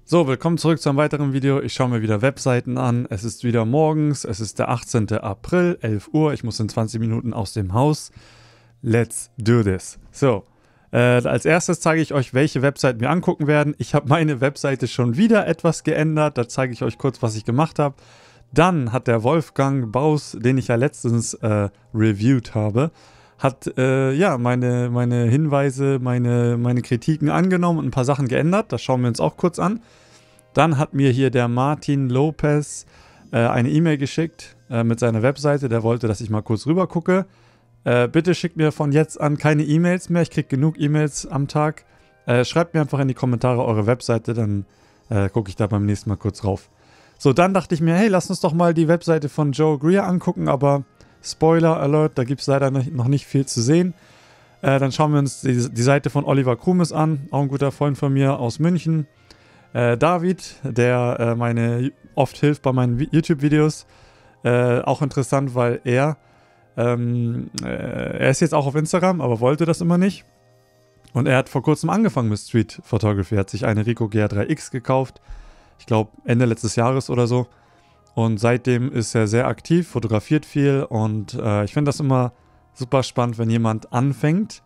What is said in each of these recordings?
So, willkommen zurück zu einem weiteren Video. Ich schaue mir wieder Webseiten an. Es ist wieder morgens, es ist der 18. April, 11 Uhr. Ich muss in 20 Minuten aus dem Haus. Let's do this. So, als erstes zeige ich euch, welche Webseiten wir angucken werden. Ich habe meine Webseite schon wieder etwas geändert. Da zeige ich euch kurz, was ich gemacht habe. Dann hat der Wolfgang Baus, den ich ja letztens reviewed habe, hat ja meine Hinweise, meine Kritiken angenommen und ein paar Sachen geändert. Das schauen wir uns auch kurz an. Dann hat mir hier der Martin Lopez eine E-Mail geschickt mit seiner Webseite. Der wollte, dass ich mal kurz rüber gucke. Bitte schickt mir von jetzt an keine E-Mails mehr. Ich kriege genug E-Mails am Tag. Schreibt mir einfach in die Kommentare eure Webseite, dann gucke ich da beim nächsten Mal kurz rauf. So, dann dachte ich mir, hey, lass uns doch mal die Webseite von Joe Greer angucken, aber Spoiler Alert, da gibt es leider noch nicht viel zu sehen. Dann schauen wir uns die Seite von Oliver Krumes an, auch ein guter Freund von mir aus München. David, der meine oft hilft bei meinen YouTube-Videos. Auch interessant, weil er ist jetzt auch auf Instagram, aber wollte das immer nicht. Und er hat vor kurzem angefangen mit Street Photography. Er hat sich eine Ricoh GR3X gekauft. Ich glaube Ende letztes Jahres oder so. Und seitdem ist er sehr aktiv, fotografiert viel. Und ich finde das immer super spannend, wenn jemand anfängt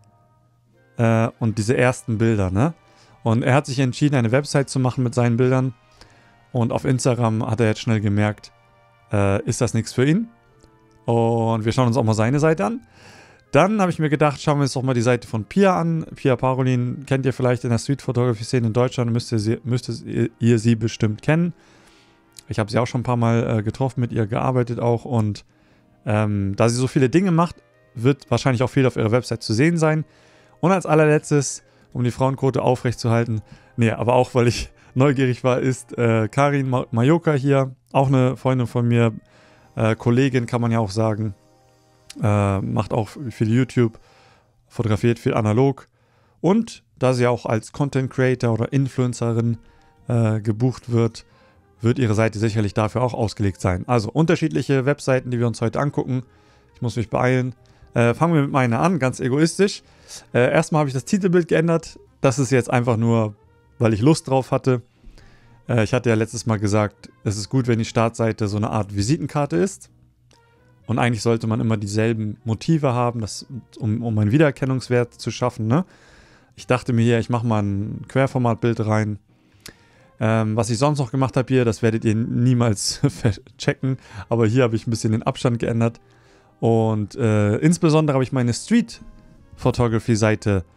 und diese ersten Bilder, ne? Und er hat sich entschieden, eine Website zu machen mit seinen Bildern. Und auf Instagram hat er jetzt schnell gemerkt, ist das nichts für ihn. Und wir schauen uns auch mal seine Seite an. Dann habe ich mir gedacht, schauen wir uns doch mal die Seite von Pia an. Pia Parolin kennt ihr vielleicht in der Street-Photography-Szene in Deutschland. Müsstet ihr sie bestimmt kennen. Ich habe sie auch schon ein paar Mal getroffen, mit ihr gearbeitet auch. Und da sie so viele Dinge macht, wird wahrscheinlich auch viel auf ihrer Website zu sehen sein. Und als allerletztes, um die Frauenquote aufrechtzuerhalten, nee, aber auch, weil ich neugierig war, ist Karin Majoka hier. Auch eine Freundin von mir, Kollegin kann man ja auch sagen. Macht auch viel YouTube, fotografiert viel analog. Und da sie auch als Content Creator oder Influencerin gebucht wird, wird ihre Seite sicherlich dafür auch ausgelegt sein. Also unterschiedliche Webseiten, die wir uns heute angucken. Ich muss mich beeilen. Fangen wir mit meiner an, ganz egoistisch. Erstmal habe ich das Titelbild geändert. Das ist jetzt einfach nur, weil ich Lust drauf hatte. Ich hatte ja letztes Mal gesagt, es ist gut, wenn die Startseite so eine Art Visitenkarte ist. Und eigentlich sollte man immer dieselben Motive haben, um einen Wiedererkennungswert zu schaffen, ne? Ich dachte mir hier, ich mache mal ein Querformatbild rein. Was ich sonst noch gemacht habe hier, das werdet ihr niemals checken. Aber hier habe ich ein bisschen den Abstand geändert. Und insbesondere habe ich meine Street-Photography-Seite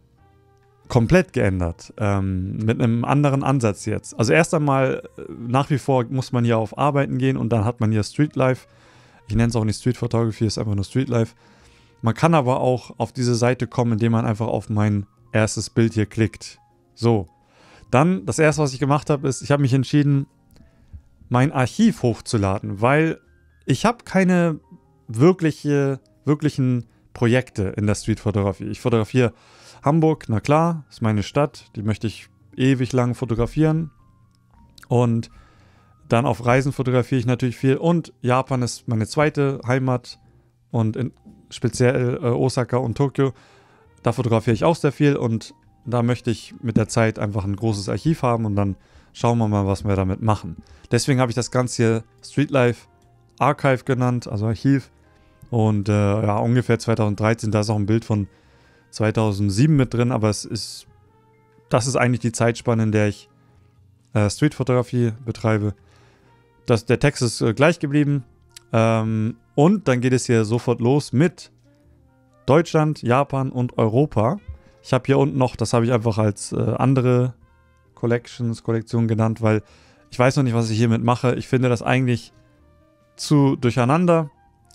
komplett geändert. Mit einem anderen Ansatz jetzt. Also erst einmal, nach wie vor muss man hier auf Arbeiten gehen und dann hat man hier Street Life. Ich nenne es auch nicht Street Photography, ist einfach nur Street Life. Man kann aber auch auf diese Seite kommen, indem man einfach auf mein erstes Bild hier klickt. So. Dann, das erste, was ich gemacht habe, ist, ich habe mich entschieden, mein Archiv hochzuladen, weil ich habe keine wirklichen Projekte in der Street-Fotografie. Ich fotografiere Hamburg, na klar, ist meine Stadt, die möchte ich ewig lang fotografieren. Und dann auf Reisen fotografiere ich natürlich viel. Und Japan ist meine zweite Heimat und speziell Osaka und Tokio. Da fotografiere ich auch sehr viel und da möchte ich mit der Zeit einfach ein großes Archiv haben und dann schauen wir mal, was wir damit machen. Deswegen habe ich das Ganze hier Streetlife Archive genannt, also Archiv. Und ja, ungefähr 2013, da ist auch ein Bild von 2007 mit drin, aber das ist eigentlich die Zeitspanne, in der ich Streetfotografie betreibe. Der Text ist gleich geblieben. Und dann geht es hier sofort los mit Deutschland, Japan und Europa. Ich habe hier unten noch, das habe ich einfach als andere Kollektion genannt, weil ich weiß noch nicht, was ich hiermit mache. Ich finde das eigentlich zu durcheinander.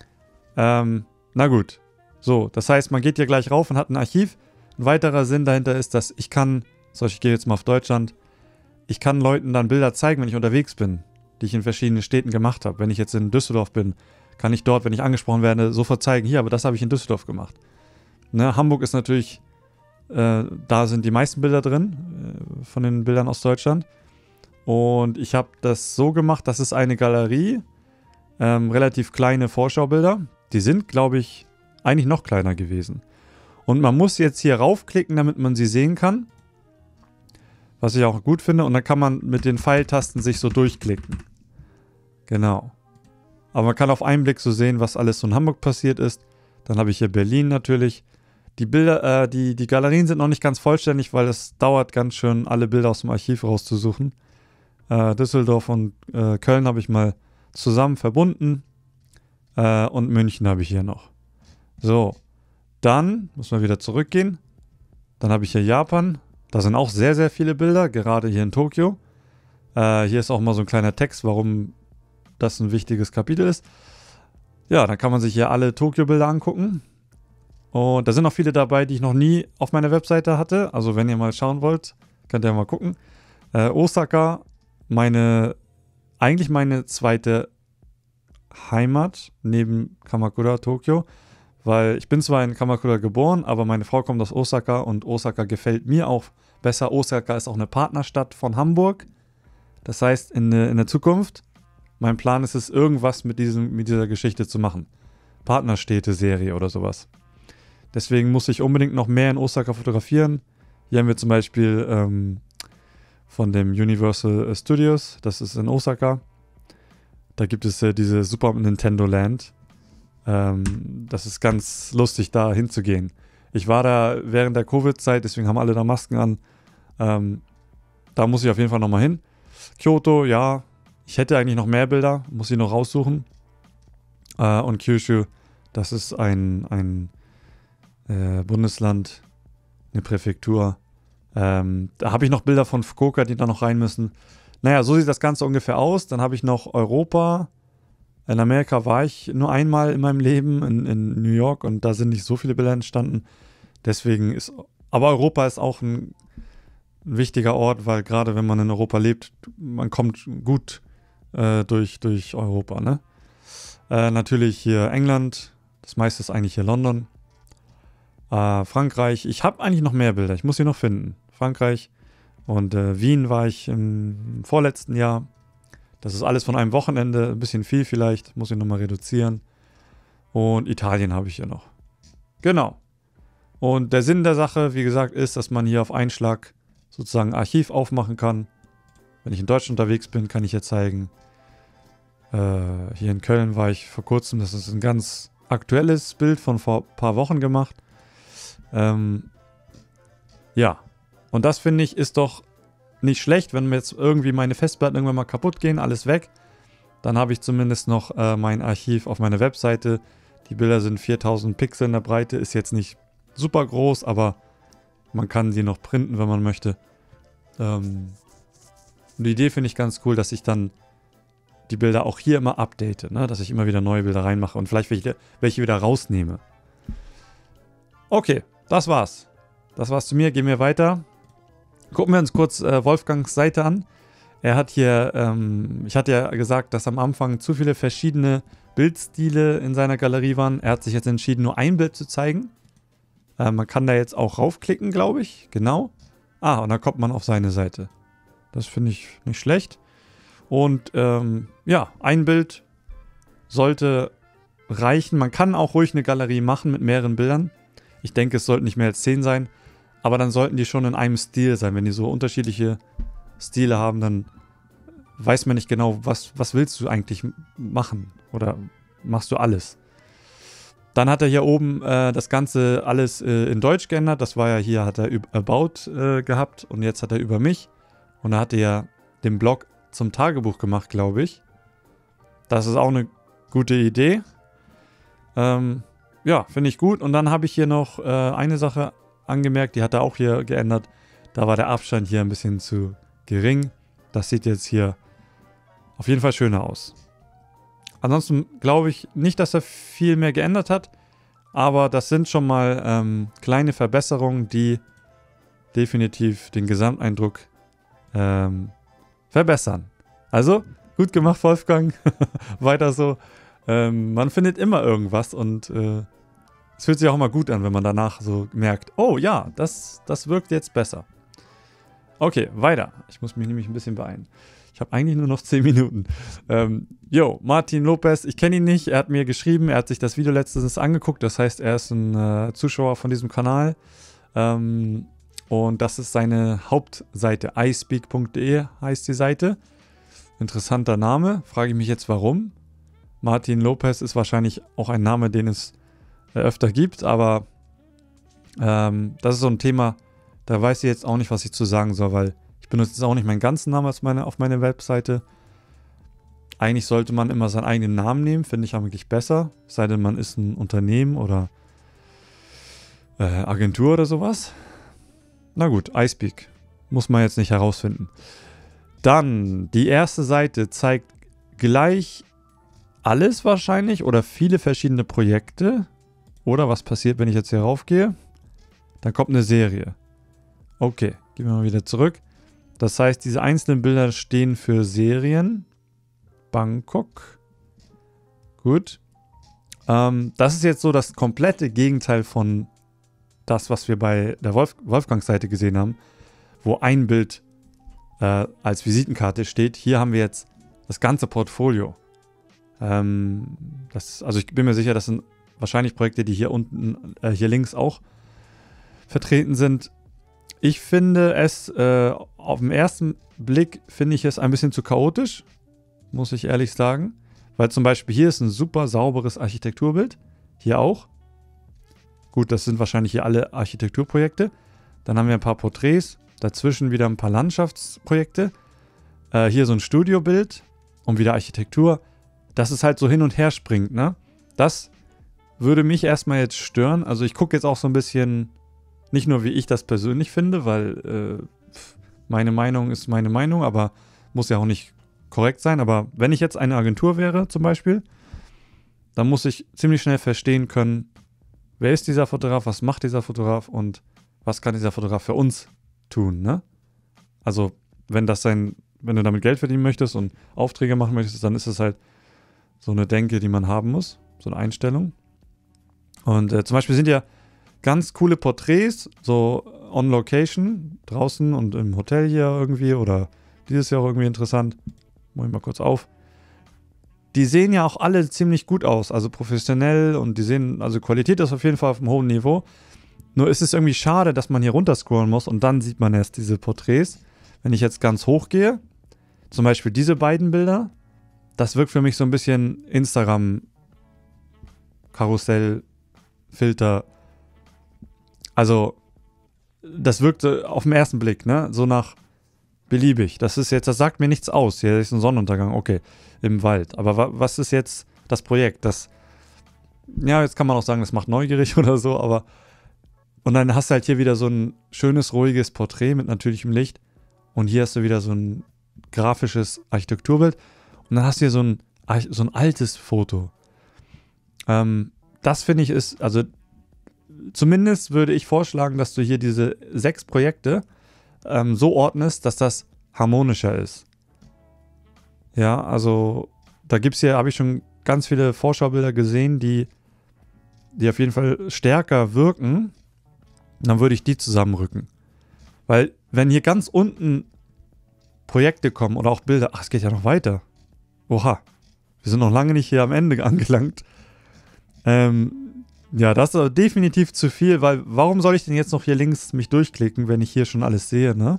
Na gut. So, das heißt, man geht hier gleich rauf und hat ein Archiv. Ein weiterer Sinn dahinter ist, dass ich gehe jetzt mal auf Deutschland, ich kann Leuten dann Bilder zeigen, wenn ich unterwegs bin, die ich in verschiedenen Städten gemacht habe. Wenn ich jetzt in Düsseldorf bin, kann ich dort, wenn ich angesprochen werde, sofort zeigen, hier, aber das habe ich in Düsseldorf gemacht. Ne, Hamburg ist natürlich, da sind die meisten Bilder drin, von den Bildern aus Deutschland. Und ich habe das so gemacht, das ist eine Galerie, relativ kleine Vorschaubilder. Die sind, glaube ich, eigentlich noch kleiner gewesen. Und man muss jetzt hier raufklicken, damit man sie sehen kann. Was ich auch gut finde. Und dann kann man mit den Pfeiltasten sich so durchklicken. Genau. Aber man kann auf einen Blick so sehen, was alles so in Hamburg passiert ist. Dann habe ich hier Berlin natürlich. Die Bilder, die Galerien sind noch nicht ganz vollständig, weil es dauert ganz schön, alle Bilder aus dem Archiv rauszusuchen. Düsseldorf und Köln habe ich mal zusammen verbunden. Und München habe ich hier noch. So. Dann muss man wieder zurückgehen. Dann habe ich hier Japan. Da sind auch sehr, sehr viele Bilder, gerade hier in Tokio. Hier ist auch mal so ein kleiner Text, warum das ein wichtiges Kapitel ist. Ja, dann kann man sich hier alle Tokio-Bilder angucken. Und da sind auch viele dabei, die ich noch nie auf meiner Webseite hatte. Also wenn ihr mal schauen wollt, könnt ihr mal gucken. Osaka, eigentlich meine zweite Heimat neben Kamakura, Tokio. Weil ich bin zwar in Kamakura geboren, aber meine Frau kommt aus Osaka und Osaka gefällt mir auch besser. Osaka ist auch eine Partnerstadt von Hamburg. Das heißt, in der Zukunft, mein Plan ist es, irgendwas mit dieser Geschichte zu machen. Partnerstädte-Serie oder sowas. Deswegen muss ich unbedingt noch mehr in Osaka fotografieren. Hier haben wir zum Beispiel von dem Universal Studios, das ist in Osaka. Da gibt es diese Super Nintendo Land. Das ist ganz lustig, da hinzugehen. Ich war da während der Covid-Zeit, deswegen haben alle da Masken an. Da muss ich auf jeden Fall nochmal hin. Kyoto, ja, ich hätte eigentlich noch mehr Bilder, muss ich noch raussuchen. Und Kyushu, das ist ein Bundesland, eine Präfektur. Da habe ich noch Bilder von Fukuoka, die da noch rein müssen. Naja, so sieht das Ganze ungefähr aus. Dann habe ich noch Europa. In Amerika war ich nur einmal in meinem Leben, in New York, und da sind nicht so viele Bilder entstanden. Deswegen aber Europa ist auch ein wichtiger Ort, weil gerade wenn man in Europa lebt, man kommt gut durch Europa, ne? Natürlich hier England, das meiste ist eigentlich hier London. Frankreich, ich habe eigentlich noch mehr Bilder, ich muss sie noch finden. Frankreich und Wien war ich im vorletzten Jahr. Das ist alles von einem Wochenende, ein bisschen viel vielleicht, muss ich nochmal reduzieren. Und Italien habe ich hier noch. Genau. Und der Sinn der Sache, wie gesagt, ist, dass man hier auf einen Schlag sozusagen ein Archiv aufmachen kann. Wenn ich in Deutschland unterwegs bin, kann ich hier zeigen. Hier in Köln war ich vor kurzem, das ist ein ganz aktuelles Bild von vor ein paar Wochen gemacht. Ja, und das finde ich ist doch nicht schlecht, wenn mir jetzt irgendwie meine Festplatten irgendwann mal kaputt gehen, alles weg. Dann habe ich zumindest noch mein Archiv auf meiner Webseite. Die Bilder sind 4000 Pixel in der Breite, ist jetzt nicht super groß, aber man kann sie noch printen, wenn man möchte. Und die Idee finde ich ganz cool, dass ich dann die Bilder auch hier immer update, ne? Dass ich immer wieder neue Bilder reinmache und vielleicht welche wieder rausnehme. Okay, das war's. Das war's zu mir, gehen wir weiter. Gucken wir uns kurz Wolfgangs Seite an. Er hat hier, ich hatte ja gesagt, dass am Anfang zu viele verschiedene Bildstile in seiner Galerie waren. Er hat sich jetzt entschieden, nur ein Bild zu zeigen. Man kann da jetzt auch raufklicken, glaube ich. Genau. Und dann kommt man auf seine Seite. Das finde ich nicht schlecht. Und ja, ein Bild sollte reichen. Man kann auch ruhig eine Galerie machen mit mehreren Bildern. Ich denke, es sollten nicht mehr als 10 sein. Aber dann sollten die schon in einem Stil sein. Wenn die so unterschiedliche Stile haben, dann weiß man nicht genau, was willst du eigentlich machen? Oder machst du alles? Dann hat er hier oben das Ganze alles in Deutsch geändert. Das war ja hier, hat er About gehabt und jetzt hat er über mich. Und da hat er ja den Blog zum Tagebuch gemacht, glaube ich. Das ist auch eine gute Idee. Ja, finde ich gut. Und dann habe ich hier noch eine Sache angemerkt, die hat er auch hier geändert. Da war der Abstand hier ein bisschen zu gering. Das sieht jetzt hier auf jeden Fall schöner aus. Ansonsten glaube ich nicht, dass er viel mehr geändert hat. Aber das sind schon mal kleine Verbesserungen, die definitiv den Gesamteindruck verbessern. Also, gut gemacht, Wolfgang. Weiter so. Man findet immer irgendwas und es fühlt sich auch immer gut an, wenn man danach so merkt, oh ja, das wirkt jetzt besser. Okay, weiter. Ich muss mich nämlich ein bisschen beeilen. Ich habe eigentlich nur noch 10 Minuten. Martin Lopez, ich kenne ihn nicht. Er hat mir geschrieben, er hat sich das Video letztens angeguckt. Das heißt, er ist ein Zuschauer von diesem Kanal. Und das ist seine Hauptseite. iSpeak.de heißt die Seite. Interessanter Name. Frage ich mich jetzt, warum. Martin Lopez ist wahrscheinlich auch ein Name, den es öfter gibt, aber das ist so ein Thema, da weiß ich jetzt auch nicht, was ich zu sagen soll, weil ich benutze jetzt auch nicht meinen ganzen Namen auf meine Webseite. Eigentlich sollte man immer seinen eigenen Namen nehmen, finde ich eigentlich besser. Es sei denn, man ist ein Unternehmen oder Agentur oder sowas. Na gut, iSpeak. Muss man jetzt nicht herausfinden. Dann, die erste Seite zeigt gleich alles wahrscheinlich oder viele verschiedene Projekte. Oder was passiert, wenn ich jetzt hier raufgehe? Dann kommt eine Serie. Okay, gehen wir mal wieder zurück. Das heißt, diese einzelnen Bilder stehen für Serien. Bangkok. Gut. Das ist jetzt so das komplette Gegenteil von das, was wir bei der Wolfgang-Seite gesehen haben, wo ein Bild als Visitenkarte steht. Hier haben wir jetzt das ganze Portfolio. Also ich bin mir sicher, das sind wahrscheinlich Projekte, die hier unten, hier links auch vertreten sind. Ich finde es, auf den ersten Blick finde ich es ein bisschen zu chaotisch, muss ich ehrlich sagen. Weil zum Beispiel hier ist ein super sauberes Architekturbild. Hier auch. Gut, das sind wahrscheinlich hier alle Architekturprojekte. Dann haben wir ein paar Porträts. Dazwischen wieder ein paar Landschaftsprojekte. Hier so ein Studiobild. Und wieder Architektur. Dass es halt so hin und her springt, ne? Das würde mich erstmal jetzt stören. Also ich gucke jetzt auch so ein bisschen, nicht nur wie ich das persönlich finde, weil meine Meinung ist meine Meinung, aber muss ja auch nicht korrekt sein. Aber wenn ich jetzt eine Agentur wäre zum Beispiel, dann muss ich ziemlich schnell verstehen können, wer ist dieser Fotograf, was macht dieser Fotograf und was kann dieser Fotograf für uns tun, ne? Also wenn du damit Geld verdienen möchtest und Aufträge machen möchtest, dann ist es halt so eine Denke, die man haben muss, so eine Einstellung. Und zum Beispiel sind ja ganz coole Porträts, so on location, draußen und im Hotel hier irgendwie oder dieses Jahr auch irgendwie interessant. Mach ich mal kurz auf. Die sehen ja auch alle ziemlich gut aus, also professionell und die sehen, also Qualität ist auf jeden Fall auf einem hohen Niveau. Nur ist es irgendwie schade, dass man hier runterscrollen muss und dann sieht man erst diese Porträts. Wenn ich jetzt ganz hoch gehe, zum Beispiel diese beiden Bilder, das wirkt für mich so ein bisschen Instagram-Karussell, Filter. Also, das wirkt auf den ersten Blick, ne? So nach beliebig. Das sagt mir nichts aus. Hier ist ein Sonnenuntergang, okay, im Wald. Aber was ist jetzt das Projekt? Ja, jetzt kann man auch sagen, das macht neugierig oder so, aber und dann hast du halt hier wieder so ein schönes, ruhiges Porträt mit natürlichem Licht und hier hast du wieder so ein grafisches Architekturbild und dann hast du hier so ein altes Foto. Das finde ich ist, also zumindest würde ich vorschlagen, dass du hier diese 6 Projekte so ordnest, dass das harmonischer ist. Ja, also da habe ich schon ganz viele Vorschaubilder gesehen, die auf jeden Fall stärker wirken. Dann würde ich die zusammenrücken. Weil wenn hier ganz unten Projekte kommen oder auch Bilder, es geht ja noch weiter. Oha, wir sind noch lange nicht hier am Ende angelangt. Ja, das ist definitiv zu viel, weil warum soll ich denn jetzt noch hier links mich durchklicken, wenn ich hier schon alles sehe, ne?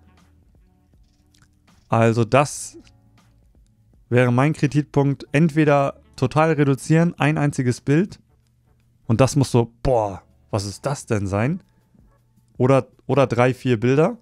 Also das wäre mein Kritikpunkt. Entweder total reduzieren, ein einziges Bild und das muss so, boah, was ist das denn sein? Oder 3, 4 Bilder.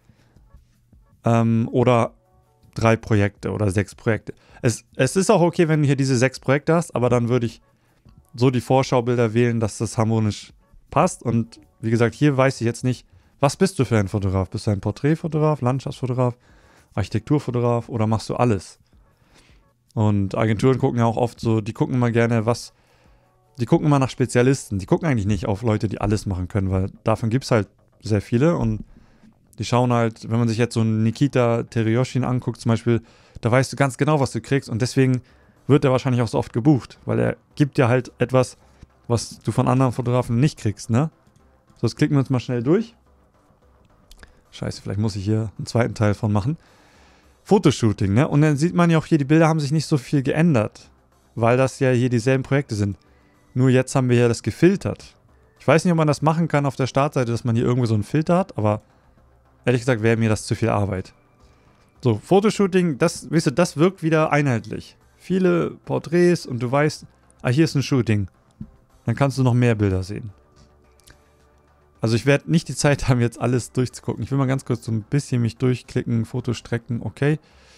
Oder 3 Projekte oder 6 Projekte. Es ist auch okay, wenn du hier diese 6 Projekte hast, aber dann würde ich so die Vorschaubilder wählen, dass das harmonisch passt. Und wie gesagt, hier weiß ich jetzt nicht, was bist du für ein Fotograf? Bist du ein Porträtfotograf, Landschaftsfotograf, Architekturfotograf oder machst du alles? Und Agenturen gucken ja auch oft so, die gucken immer gerne, die gucken immer nach Spezialisten. Die gucken eigentlich nicht auf Leute, die alles machen können, weil davon gibt es halt sehr viele und die schauen halt, wenn man sich jetzt so einen Nikita Terioshin anguckt zum Beispiel, da weißt du ganz genau, was du kriegst und deswegen wird er wahrscheinlich auch so oft gebucht, weil er gibt dir halt etwas, was du von anderen Fotografen nicht kriegst, ne? So, jetzt klicken wir uns mal schnell durch. Scheiße, vielleicht muss ich hier einen zweiten Teil von machen. Fotoshooting, ne? Und dann sieht man ja auch hier, die Bilder haben sich nicht so viel geändert, weil das ja hier dieselben Projekte sind. Nur jetzt haben wir ja das gefiltert. Ich weiß nicht, ob man das machen kann auf der Startseite, dass man hier irgendwo so einen Filter hat, aber ehrlich gesagt wäre mir das zu viel Arbeit. So, Fotoshooting, das wirkt wieder einheitlich. Viele Porträts und du weißt, hier ist ein Shooting. Dann kannst du noch mehr Bilder sehen. Also ich werde nicht die Zeit haben, jetzt alles durchzugucken. Ich will mal ganz kurz so ein bisschen mich durchklicken, Fotostrecken, okay.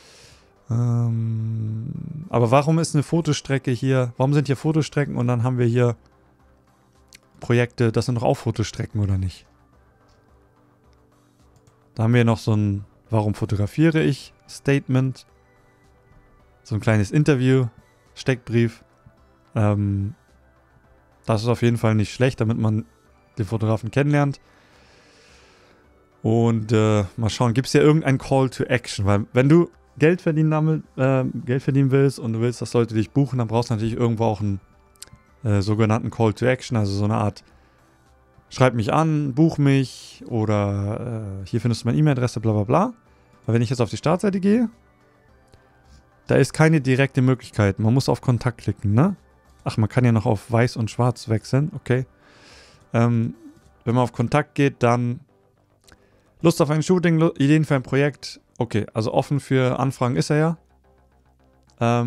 Aber warum ist eine Fotostrecke hier, warum sind hier Fotostrecken und dann haben wir hier Projekte, das sind doch auch Fotostrecken, oder nicht? Da haben wir noch so ein Warum fotografiere ich? Statement. So ein kleines Interview, Steckbrief. Das ist auf jeden Fall nicht schlecht, damit man den Fotografen kennenlernt. Und mal schauen, gibt es hier irgendein Call to Action? Weil wenn du Geld verdienen willst und du willst, dass Leute dich buchen, dann brauchst du natürlich irgendwo auch einen sogenannten Call to Action, also so eine Art schreib mich an, buch mich oder hier findest du meine E-Mail-Adresse, bla bla bla. Weil wenn ich jetzt auf die Startseite gehe, da ist keine direkte Möglichkeit. Man muss auf Kontakt klicken, ne? Ach, man kann ja noch auf weiß und schwarz wechseln, okay. Wenn man auf Kontakt geht, dann Lust auf ein Shooting, Ideen für ein Projekt. Okay, also offen für Anfragen ist er ja.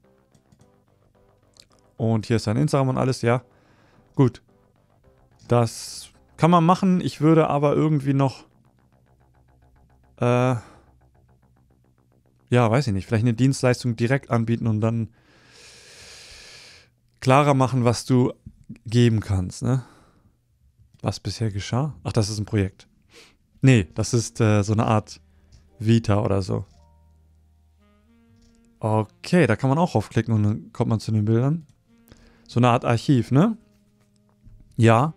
Und hier ist sein Instagram und alles, ja. Gut. Das kann man machen. Ich würde aber irgendwie noch ja, weiß ich nicht, vielleicht eine Dienstleistung direkt anbieten und dann klarer machen, was du geben kannst, ne? Was bisher geschah? Ach, das ist ein Projekt. Nee, das ist so eine Art Vita oder so. Okay, da kann man auch aufklicken und dann kommt man zu den Bildern. So eine Art Archiv, ne? Ja.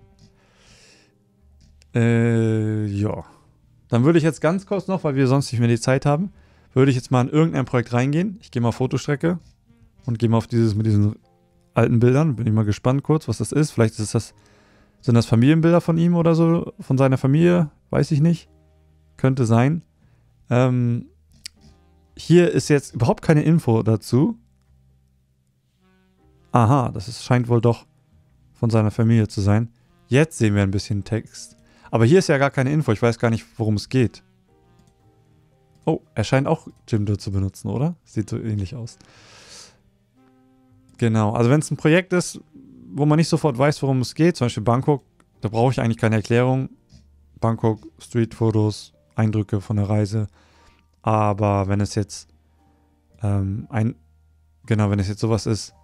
Ja. Dann würde ich jetzt ganz kurz noch, weil wir sonst nicht mehr die Zeit haben, würde ich jetzt mal in irgendein Projekt reingehen. Ich gehe mal auf Fotostrecke und gehe mal auf dieses mit diesen alten Bildern. Bin ich mal gespannt kurz, was das ist. Vielleicht ist das, sind das Familienbilder von ihm oder so, von seiner Familie, weiß ich nicht. Könnte sein. Hier ist jetzt überhaupt keine Info dazu. Aha, das scheint wohl doch von seiner Familie zu sein. Jetzt sehen wir ein bisschen Text. Aber hier ist ja gar keine Info. Ich weiß gar nicht, worum es geht. Oh, er scheint auch Jimdo zu benutzen, oder? Sieht so ähnlich aus. Genau, also wenn es ein Projekt ist, wo man nicht sofort weiß, worum es geht, zum Beispiel Bangkok, da brauche ich eigentlich keine Erklärung. Bangkok, Streetfotos, Eindrücke von der Reise. Aber wenn es jetzt wenn es jetzt sowas ist,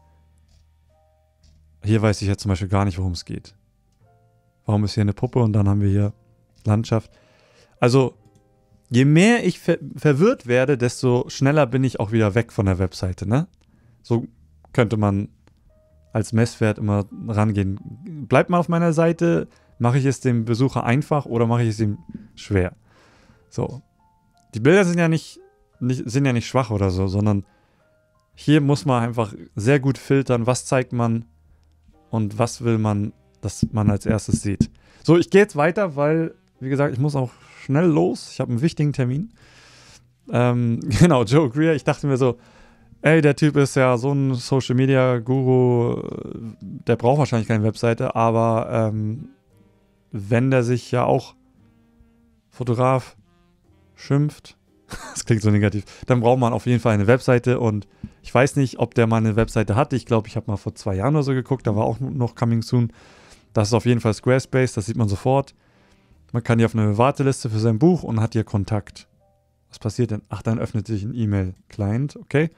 hier weiß ich jetzt zum Beispiel gar nicht, worum es geht. Warum ist hier eine Puppe und dann haben wir hier Landschaft. Also, je mehr ich verwirrt werde, desto schneller bin ich auch wieder weg von der Webseite, ne? So könnte man als Messwert immer rangehen. Bleibt mal auf meiner Seite, mache ich es dem Besucher einfach oder mache ich es ihm schwer? So. Die Bilder sind ja nicht schwach oder so, sondern hier muss man einfach sehr gut filtern, was zeigt man und was will man, dass man als erstes sieht. So, ich gehe jetzt weiter, weil, wie gesagt, ich muss auch schnell los. Ich habe einen wichtigen Termin. Genau, Joe Greer. Ich dachte mir so, ey, der Typ ist ja so ein Social-Media-Guru, der braucht wahrscheinlich keine Webseite, aber wenn der sich ja auch Fotograf schimpft, das klingt so negativ, dann braucht man auf jeden Fall eine Webseite und ich weiß nicht, ob der mal eine Webseite hatte. Ich glaube, ich habe mal vor 2 Jahren oder so geguckt, da war auch noch Coming Soon. Das ist auf jeden Fall Squarespace, das sieht man sofort. Man kann hier auf eine Warteliste für sein Buch und hat hier Kontakt. Was passiert denn? Ach, dann öffnet sich ein E-Mail-Client, okay.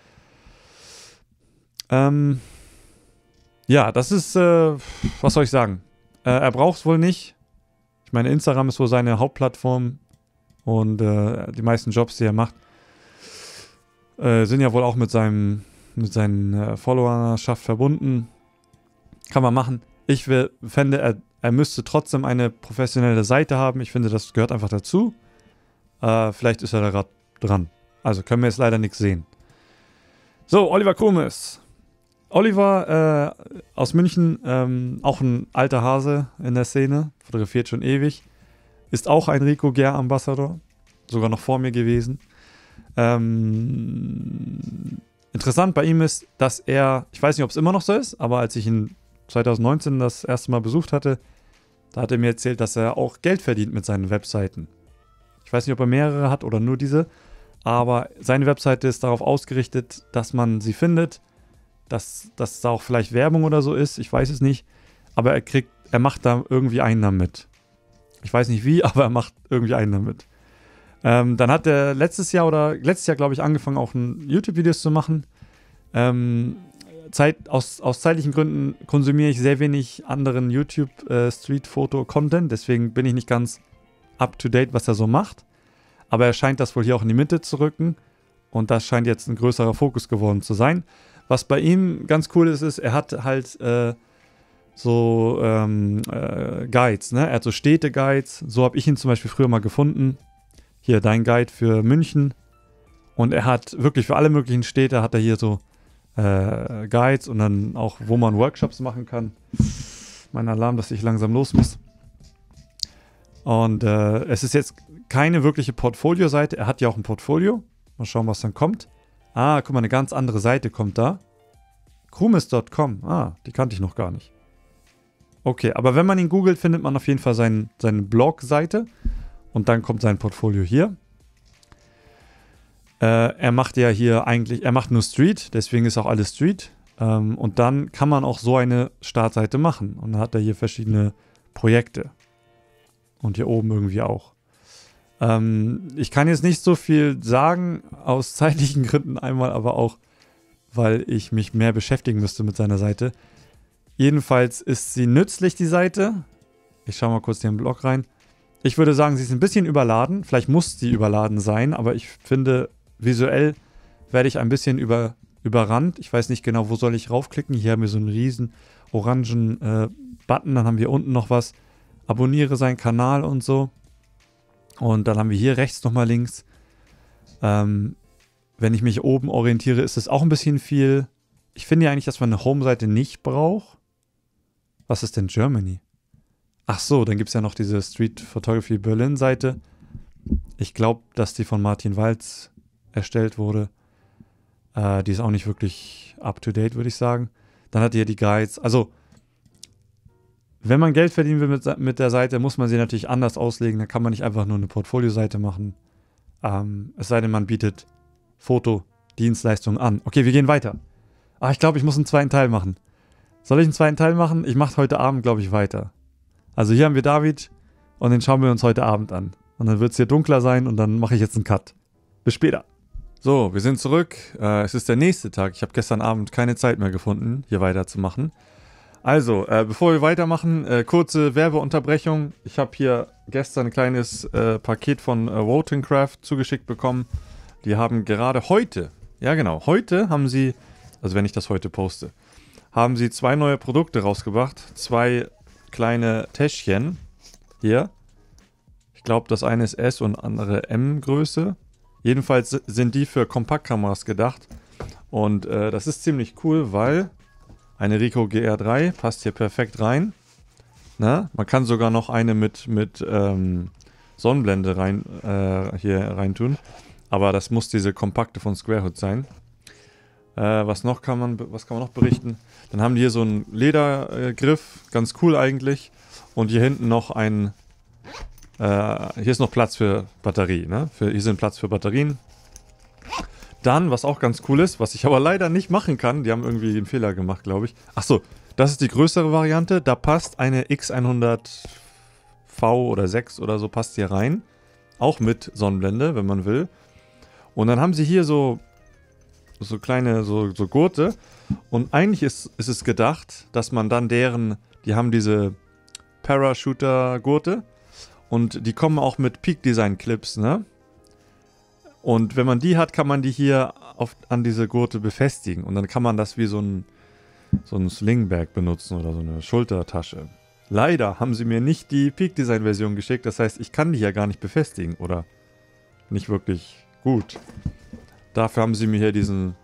Ja, das ist, was soll ich sagen? Er braucht es wohl nicht. Ich meine, Instagram ist wohl seine Hauptplattform und die meisten Jobs, die er macht, sind ja wohl auch mit seinen Followerschaft verbunden. Kann man machen. Ich fände, er müsste trotzdem eine professionelle Seite haben. Ich finde, das gehört einfach dazu. Vielleicht ist er da gerade dran. Also können wir jetzt leider nichts sehen. So, Oliver Krumes. Oliver aus München, auch ein alter Hase in der Szene, fotografiert schon ewig. Ist auch ein Rico Guerre Ambassador. Sogar noch vor mir gewesen. Interessant bei ihm ist, dass er, ich weiß nicht, ob es immer noch so ist, aber als ich ihn 2019 das erste Mal besucht hatte, Da hat er mir erzählt, dass er auch Geld verdient mit seinen Webseiten. Ich weiß nicht, ob er mehrere hat oder nur diese, aber seine Webseite ist darauf ausgerichtet, dass man sie findet, dass da auch vielleicht Werbung oder so ist, ich weiß es nicht, aber er macht da irgendwie Einnahmen mit. Ich weiß nicht wie, aber er macht irgendwie Einnahmen mit. Dann hat er letztes Jahr, glaube ich, angefangen, auch YouTube-Videos zu machen. Aus zeitlichen Gründen konsumiere ich sehr wenig anderen YouTube-Street-Foto-Content, deswegen bin ich nicht ganz up-to-date, was er so macht. Aber er scheint das wohl hier auch in die Mitte zu rücken und das scheint jetzt ein größerer Fokus geworden zu sein. Was bei ihm ganz cool ist, er hat halt Guides, ne? Er hat so Städte-Guides, so habe ich ihn zum Beispiel früher mal gefunden. Hier, dein Guide für München. Und er hat wirklich für alle möglichen Städte hat er hier so Guides und dann auch, wo man Workshops machen kann. Mein Alarm, dass ich langsam los muss. Und es ist jetzt keine wirkliche Portfolio-Seite. Er hat ja auch ein Portfolio. Mal schauen, was dann kommt. Ah, guck mal, eine ganz andere Seite kommt da. Krumis.com. Ah, die kannte ich noch gar nicht. Okay, aber wenn man ihn googelt, findet man auf jeden Fall seine Blog-Seite. Und dann kommt sein Portfolio hier. Er macht ja hier eigentlich, er macht nur Street, deswegen ist auch alles Street. Und dann kann man auch so eine Startseite machen. Und dann hat er hier verschiedene Projekte. Und hier oben irgendwie auch. Ich kann jetzt nicht so viel sagen, aus zeitlichen Gründen einmal, aber auch, weil ich mich mehr beschäftigen müsste mit seiner Seite. Jedenfalls ist sie nützlich, die Seite. Ich schaue mal kurz hier im Blog rein. Ich würde sagen, sie ist ein bisschen überladen. Vielleicht muss sie überladen sein, aber ich finde, visuell werde ich ein bisschen überrannt. Ich weiß nicht genau, wo soll ich raufklicken. Hier haben wir so einen riesen orangen Button. Dann haben wir unten noch was. Abonniere seinen Kanal und so. Und dann haben wir hier rechts nochmal links. Wenn ich mich oben orientiere, ist es auch ein bisschen viel. Ich finde ja eigentlich, dass man eine Home-Seite nicht braucht. Was ist denn Germany? Ach so, dann gibt es ja noch diese Street Photography Berlin Seite. Ich glaube, dass die von Martin Walz erstellt wurde. Die ist auch nicht wirklich up-to-date, würde ich sagen. Dann hat ihr die Guides. Also, wenn man Geld verdienen will mit der Seite, muss man sie natürlich anders auslegen. Da kann man nicht einfach nur eine Portfolio-Seite machen. Es sei denn, man bietet Fotodienstleistungen an. Okay, wir gehen weiter. Ich glaube, ich muss einen zweiten Teil machen. Soll ich einen zweiten Teil machen? Ich mache heute Abend, glaube ich, weiter. Also hier haben wir David und den schauen wir uns heute Abend an. Und dann wird es hier dunkler sein und dann mache ich jetzt einen Cut. Bis später. So, wir sind zurück. Es ist der nächste Tag. Ich habe gestern Abend keine Zeit mehr gefunden, hier weiterzumachen. Also, bevor wir weitermachen, kurze Werbeunterbrechung. Ich habe hier gestern ein kleines Paket von Wotancraft zugeschickt bekommen. Die haben gerade heute, ja genau, heute haben sie, also wenn ich das heute poste, haben sie 2 neue Produkte rausgebracht. 2 kleine Täschchen. Hier. Ich glaube, das eine ist S und andere M Größe. Jedenfalls sind die für Kompaktkameras gedacht. Und das ist ziemlich cool, weil eine Ricoh GR3 passt hier perfekt rein. Na? Man kann sogar noch eine mit Sonnenblende hier rein tun. Aber das muss diese kompakte von Squarehood sein. Was kann man noch berichten? Dann haben die hier so einen Ledergriff, ganz cool eigentlich. Und hier hinten noch hier ist noch Platz für Batterie, ne? Hier sind Platz für Batterien. Dann, was auch ganz cool ist, was ich aber leider nicht machen kann, die haben irgendwie einen Fehler gemacht, glaube ich. Achso, das ist die größere Variante. Da passt eine X100V oder 6 oder so, passt hier rein. Auch mit Sonnenblende, wenn man will. Und dann haben sie hier so kleine Gurte. Und eigentlich ist es gedacht, dass man dann die haben diese Parachuter-Gurte. Und die kommen auch mit Peak-Design-Clips, ne? Und wenn man die hat, kann man die hier an diese Gurte befestigen. Und dann kann man das wie so ein Slingbag benutzen oder so eine Schultertasche. Leider haben sie mir nicht die Peak-Design-Version geschickt. Das heißt, ich kann die ja gar nicht befestigen. Oder nicht wirklich gut. Dafür haben sie mir hier diesen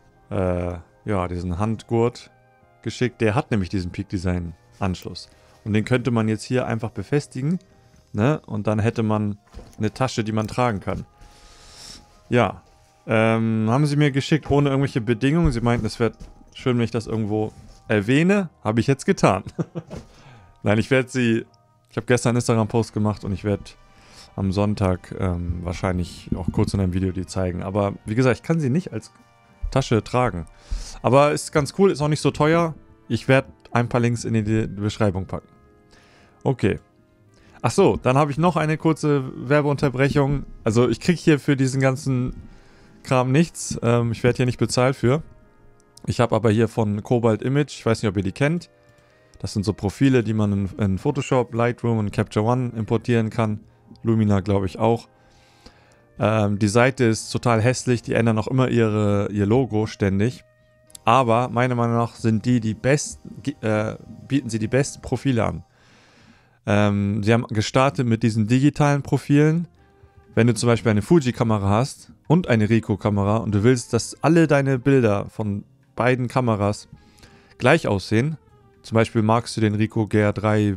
Handgurt geschickt. Der hat nämlich diesen Peak-Design-Anschluss. Und den könnte man jetzt hier einfach befestigen. Ne? Und dann hätte man eine Tasche, die man tragen kann. Ja. Haben sie mir geschickt ohne irgendwelche Bedingungen. Sie meinten, es wäre schön, wenn ich das irgendwo erwähne. Habe ich jetzt getan. Nein, ich werde sie Ich habe gestern einen Instagram-Post gemacht und ich werde am Sonntag wahrscheinlich auch kurz in einem Video die zeigen. Aber wie gesagt, ich kann sie nicht als Tasche tragen. Aber ist ganz cool, ist auch nicht so teuer. Ich werde ein paar Links in die Beschreibung packen. Okay. Ach so, dann habe ich noch eine kurze Werbeunterbrechung. Also ich kriege hier für diesen ganzen Kram nichts. Ich werde hier nicht bezahlt für. Ich habe aber hier von Cobalt Image, ich weiß nicht, ob ihr die kennt. Das sind so Profile, die man in Photoshop, Lightroom und Capture One importieren kann. Lumina glaube ich auch. Die Seite ist total hässlich, die ändern auch immer ihr Logo ständig. Aber meiner Meinung nach sind bieten sie die besten Profile an. Sie haben gestartet mit diesen digitalen Profilen. Wenn du zum Beispiel eine Fuji-Kamera hast und eine Ricoh-Kamera und du willst, dass alle deine Bilder von beiden Kameras gleich aussehen, zum Beispiel magst du den Ricoh GR3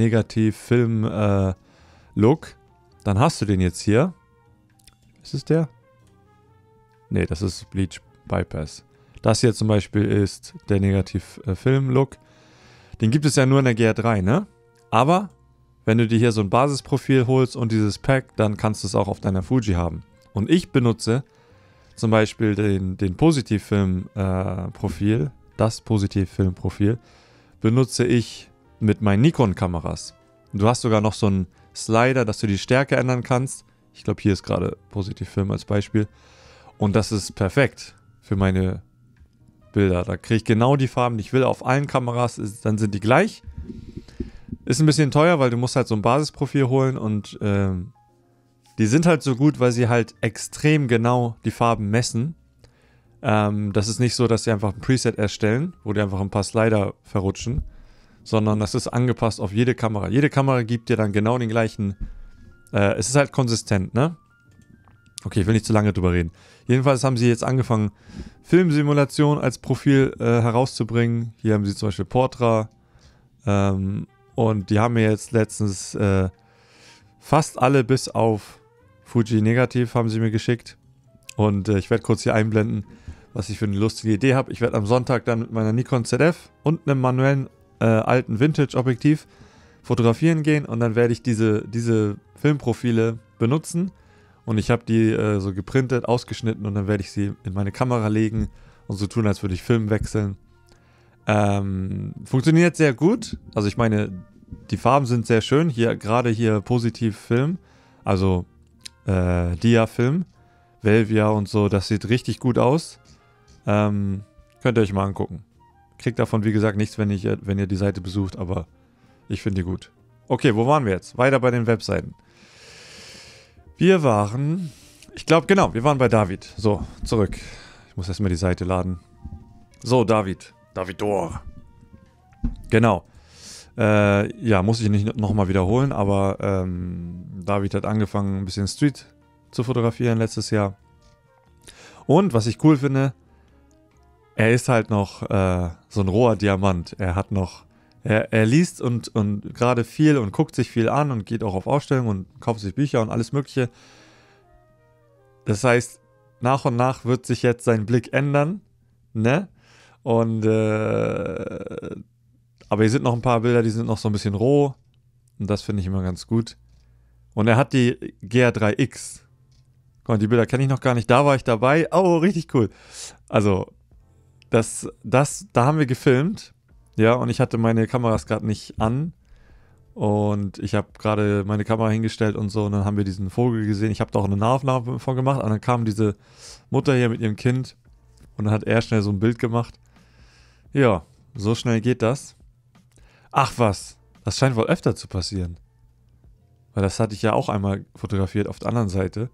Negativ-Film-Look, dann hast du den jetzt hier. Ist es der? Ne, das ist Bleach Bypass. Das hier zum Beispiel ist der Negativ-Film-Look. Den gibt es ja nur in der GR3, ne? Aber wenn du dir hier so ein Basisprofil holst und dieses Pack, dann kannst du es auch auf deiner Fuji haben. Und ich benutze zum Beispiel den Positivfilm-Profil, das Positivfilm-Profil, benutze ich mit meinen Nikon-Kameras. Du hast sogar noch so einen Slider, dass du die Stärke ändern kannst. Ich glaube, hier ist gerade Positivfilm als Beispiel. Und das ist perfekt für meine Bilder. Da kriege ich genau die Farben, die ich will, auf allen Kameras. Dann sind die gleich. Ist ein bisschen teuer, weil du musst halt so ein Basisprofil holen und die sind halt so gut, weil sie halt extrem genau die Farben messen. Das ist nicht so, dass sie einfach ein Preset erstellen, wo die einfach ein paar Slider verrutschen, sondern das ist angepasst auf jede Kamera. Jede Kamera gibt dir dann genau den gleichen. Es ist halt konsistent, ne? Okay, ich will nicht zu lange drüber reden. Jedenfalls haben sie jetzt angefangen, Filmsimulation als Profil herauszubringen. Hier haben sie zum Beispiel Portra. Und die haben mir jetzt letztens fast alle bis auf Fuji Negativ haben sie mir geschickt. Und ich werde kurz hier einblenden, was ich für eine lustige Idee habe. Ich werde am Sonntag dann mit meiner Nikon ZF und einem manuellen alten Vintage-Objektiv fotografieren gehen. Und dann werde ich diese Filmprofile benutzen. Und ich habe die so geprintet, ausgeschnitten und dann werde ich sie in meine Kamera legen und so tun, als würde ich Film wechseln. Funktioniert sehr gut. Also ich meine, die Farben sind sehr schön. Hier gerade hier Positiv-Film, also Dia-Film, Velvia und so. Das sieht richtig gut aus. Könnt ihr euch mal angucken. Kriegt davon, wie gesagt, nichts, wenn ihr die Seite besucht, aber ich finde die gut. Okay, wo waren wir jetzt? Weiter bei den Webseiten. Wir waren, ich glaube, genau, wir waren bei David. So, zurück. Ich muss erstmal die Seite laden. So, Davidor. Genau. Ja, muss ich nicht nochmal wiederholen, aber David hat angefangen, ein bisschen Street zu fotografieren letztes Jahr. Und was ich cool finde, er ist halt noch so ein roher Diamant. Er liest und gerade viel und guckt sich viel an und geht auch auf Ausstellungen und kauft sich Bücher und alles Mögliche. Das heißt, nach und nach wird sich jetzt sein Blick ändern, ne? Und aber hier sind noch ein paar Bilder, die sind noch so ein bisschen roh und das finde ich immer ganz gut. Und er hat die GR3X. Und die Bilder kenne ich noch gar nicht, da war ich dabei. Oh, richtig cool. Also, da haben wir gefilmt. Ja, und ich hatte meine Kameras gerade nicht an und ich habe gerade meine Kamera hingestellt und so und dann haben wir diesen Vogel gesehen. Ich habe da auch eine Nahaufnahme von gemacht und dann kam diese Mutter hier mit ihrem Kind und dann hat er schnell so ein Bild gemacht. Ja, so schnell geht das. Ach was, das scheint wohl öfter zu passieren. Weil das hatte ich ja auch einmal fotografiert auf der anderen Seite.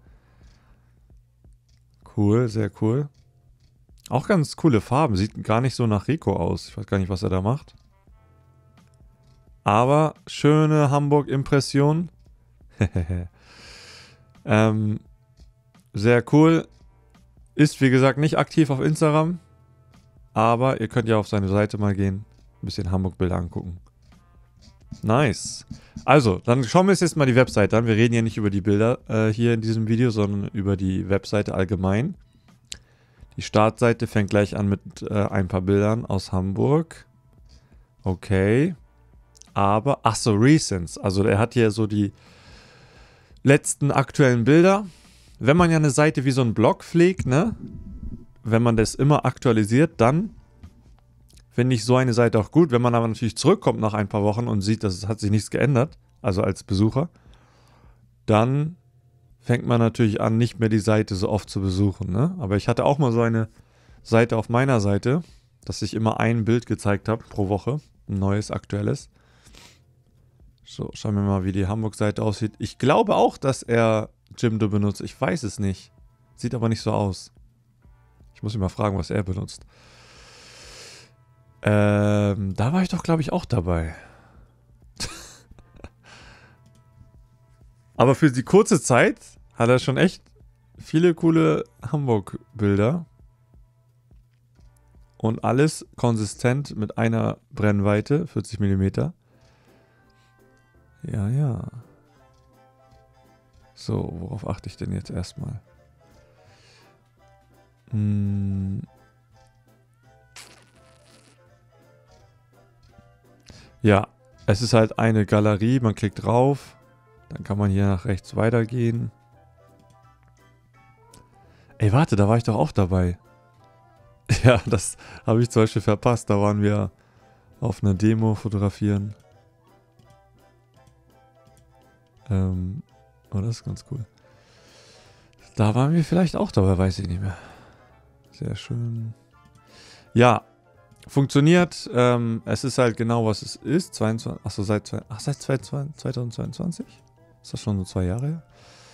Cool, sehr cool. Auch ganz coole Farben. Sieht gar nicht so nach Ricoh aus. Ich weiß gar nicht, was er da macht. Aber schöne Hamburg-Impression. Sehr cool. Ist, wie gesagt, nicht aktiv auf Instagram. Aber ihr könnt ja auf seine Seite mal gehen. Ein bisschen Hamburg-Bilder angucken. Nice. Also, dann schauen wir uns jetzt mal die Webseite an. Wir reden ja nicht über die Bilder hier in diesem Video, sondern über die Webseite allgemein. Die Startseite fängt gleich an mit ein paar Bildern aus Hamburg. Okay. aber, ach so, Recents. Also er hat hier so die letzten aktuellen Bilder. Wenn man ja eine Seite wie so ein Blog pflegt, ne? Wenn man das immer aktualisiert, dann finde ich so eine Seite auch gut. Wenn man aber natürlich zurückkommt nach ein paar Wochen und sieht, dass es hat sich nichts geändert, also als Besucher, dann fängt man natürlich an, nicht mehr die Seite so oft zu besuchen, ne? Aber ich hatte auch mal so eine Seite auf meiner Seite, dass ich immer ein Bild gezeigt habe pro Woche, ein neues, aktuelles. So, schauen wir mal, wie die Hamburg-Seite aussieht. Ich glaube auch, dass er Jimdo benutzt. Ich weiß es nicht. Sieht aber nicht so aus. Ich muss ihn mal fragen, was er benutzt. Da war ich doch, glaube ich, auch dabei. Aber für die kurze Zeit hat er schon echt viele coole Hamburg-Bilder. Und alles konsistent mit einer Brennweite, 40 mm. Ja, ja. So, worauf achte ich denn jetzt erstmal? Ja, es ist halt eine Galerie, man klickt drauf, dann kann man hier nach rechts weitergehen. Ey, warte, da war ich doch auch dabei. Ja, das habe ich zum Beispiel verpasst, da waren wir auf einer Demo fotografieren. Oh, das ist ganz cool. Da waren wir vielleicht auch dabei, weiß ich nicht mehr. Sehr schön. Ja, funktioniert. Es ist halt genau, was es ist. 22, achso, seit 2022? Ist das schon so 2 Jahre her?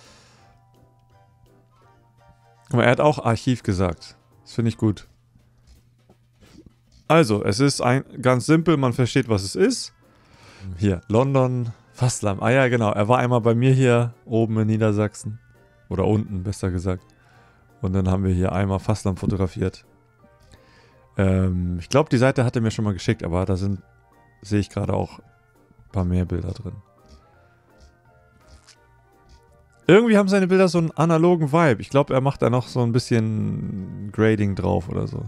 Aber er hat auch Archiv gesagt. Das finde ich gut. Also, es ist ganz simpel, man versteht, was es ist. Hier, London, Fastlam. Ah ja, genau. Er war einmal bei mir hier oben in Niedersachsen. Oder unten, besser gesagt. Und dann haben wir hier einmal Fastlam fotografiert. Ich glaube, die Seite hat er mir schon mal geschickt, aber da sehe ich gerade auch ein paar mehr Bilder drin. Irgendwie haben seine Bilder so einen analogen Vibe. Ich glaube, er macht da noch so ein bisschen Grading drauf oder so.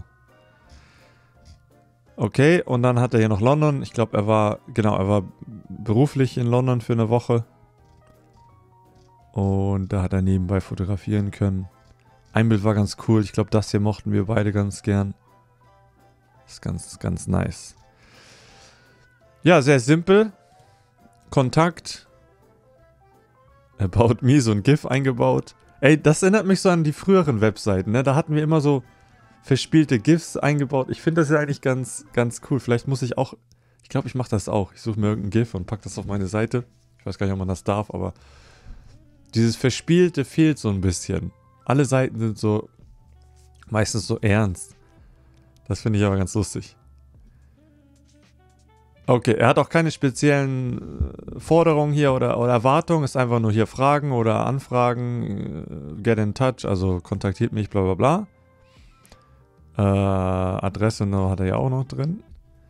Okay, und dann hat er hier noch London. Ich glaube, er war beruflich in London für eine Woche. Und da hat er nebenbei fotografieren können. Ein Bild war ganz cool. Ich glaube, das hier mochten wir beide ganz gern. Ist ganz, ganz nice. Ja, sehr simpel. Kontakt. About Me, so ein GIF eingebaut. Ey, das erinnert mich so an die früheren Webseiten, ne? Da hatten wir immer so verspielte GIFs eingebaut. Ich finde das ja eigentlich ganz, ganz cool. Vielleicht muss ich auch, ich glaube, ich mache das auch. Ich suche mir irgendein GIF und packe das auf meine Seite. Ich weiß gar nicht, ob man das darf, aber dieses Verspielte fehlt so ein bisschen. Alle Seiten sind so meistens so ernst. Das finde ich aber ganz lustig. Okay, er hat auch keine speziellen Forderungen hier oder Erwartungen. Ist einfach nur hier Fragen oder Anfragen. Get in touch, also kontaktiert mich, bla bla bla. Adresse hat er ja auch noch drin.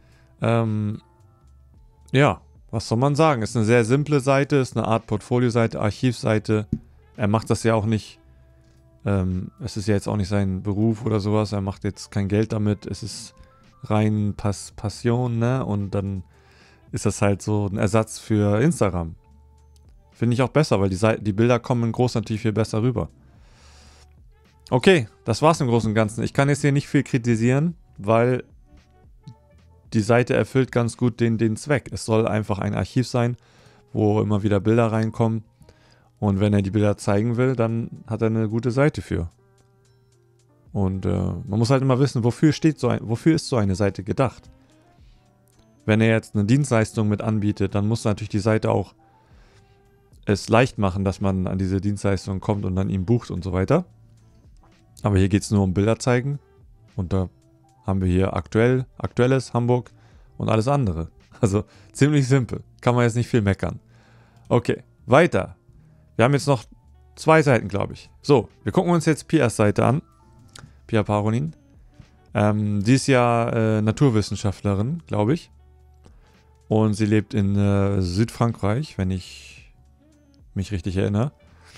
Ja, was soll man sagen? Ist eine sehr simple Seite, ist eine Art Portfolio-Seite, Archivseite. Er macht das ja auch nicht. Es ist ja jetzt auch nicht sein Beruf oder sowas. Er macht jetzt kein Geld damit. Es ist rein Passion, ne? Und dann ist das halt so ein Ersatz für Instagram. Finde ich auch besser, weil die Bilder kommen in groß natürlich viel besser rüber. Okay, das war's im Großen und Ganzen. Ich kann jetzt hier nicht viel kritisieren, weil die Seite erfüllt ganz gut den Zweck. Es soll einfach ein Archiv sein, wo immer wieder Bilder reinkommen. Und wenn er die Bilder zeigen will, dann hat er eine gute Seite für. Und man muss halt immer wissen, wofür ist so eine Seite gedacht. Wenn er jetzt eine Dienstleistung mit anbietet, dann muss natürlich die Seite auch es leicht machen, dass man an diese Dienstleistung kommt und dann ihn bucht und so weiter. Aber hier geht es nur um Bilder zeigen. Und da haben wir hier aktuelles Hamburg und alles andere. Also ziemlich simpel. Kann man jetzt nicht viel meckern. Okay, weiter. Wir haben jetzt noch 2 Seiten, glaube ich. So, wir gucken uns jetzt Pias Seite an. Pia Paronin. Die ist ja Naturwissenschaftlerin, glaube ich. Und sie lebt in Südfrankreich, wenn ich mich richtig erinnere.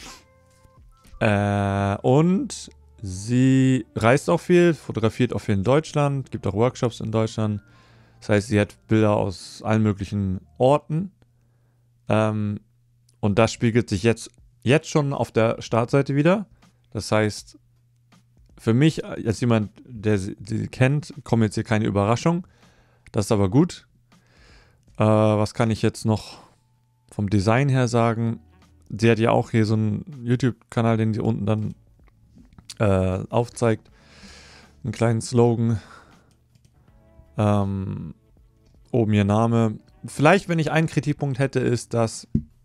Und sie reist auch viel, fotografiert auch viel in Deutschland, gibt auch Workshops in Deutschland. Das heißt, sie hat Bilder aus allen möglichen Orten. Und das spiegelt sich jetzt schon auf der Startseite wieder. Das heißt, für mich, als jemand, der sie kennt, kommen jetzt hier keine Überraschungen. Das ist aber gut. Was kann ich jetzt noch vom Design her sagen? Sie hat ja auch hier so einen YouTube-Kanal, den sie unten dann aufzeigt. Einen kleinen Slogan. Oben ihr Name. Vielleicht, wenn ich einen Kritikpunkt hätte, ist, dass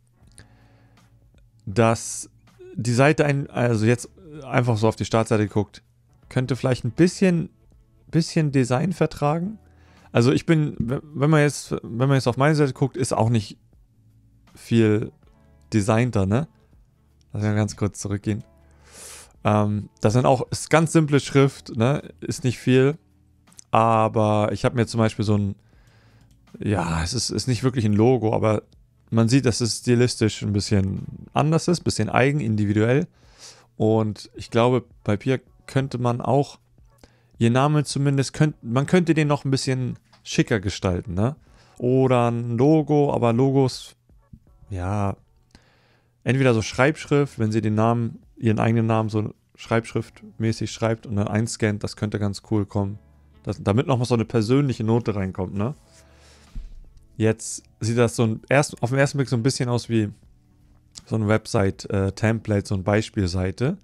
die Seite, also jetzt einfach so auf die Startseite geguckt, könnte vielleicht ein bisschen Design vertragen. Also ich bin, wenn man jetzt auf meine Seite guckt, ist auch nicht viel Design da, ne? Lass mal ganz kurz zurückgehen. Das ist ganz simple Schrift, ne? Ist nicht viel. Aber ich habe mir zum Beispiel so ein, ja, es ist nicht wirklich ein Logo, aber man sieht, dass es stilistisch ein bisschen anders ist, ein bisschen eigen, individuell. Und ich glaube, bei Pia könnte man auch, ihr Name zumindest, man könnte den noch ein bisschen schicker gestalten, ne? Oder ein Logo, aber Logos, ja, entweder so Schreibschrift, wenn sie ihren eigenen Namen so schreibschriftmäßig schreibt und dann einscannt, das könnte ganz cool kommen. Damit nochmal so eine persönliche Note reinkommt, ne? Jetzt sieht das auf den ersten Blick so ein bisschen aus wie so ein Website-Template, so eine Beispielseite.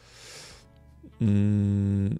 Und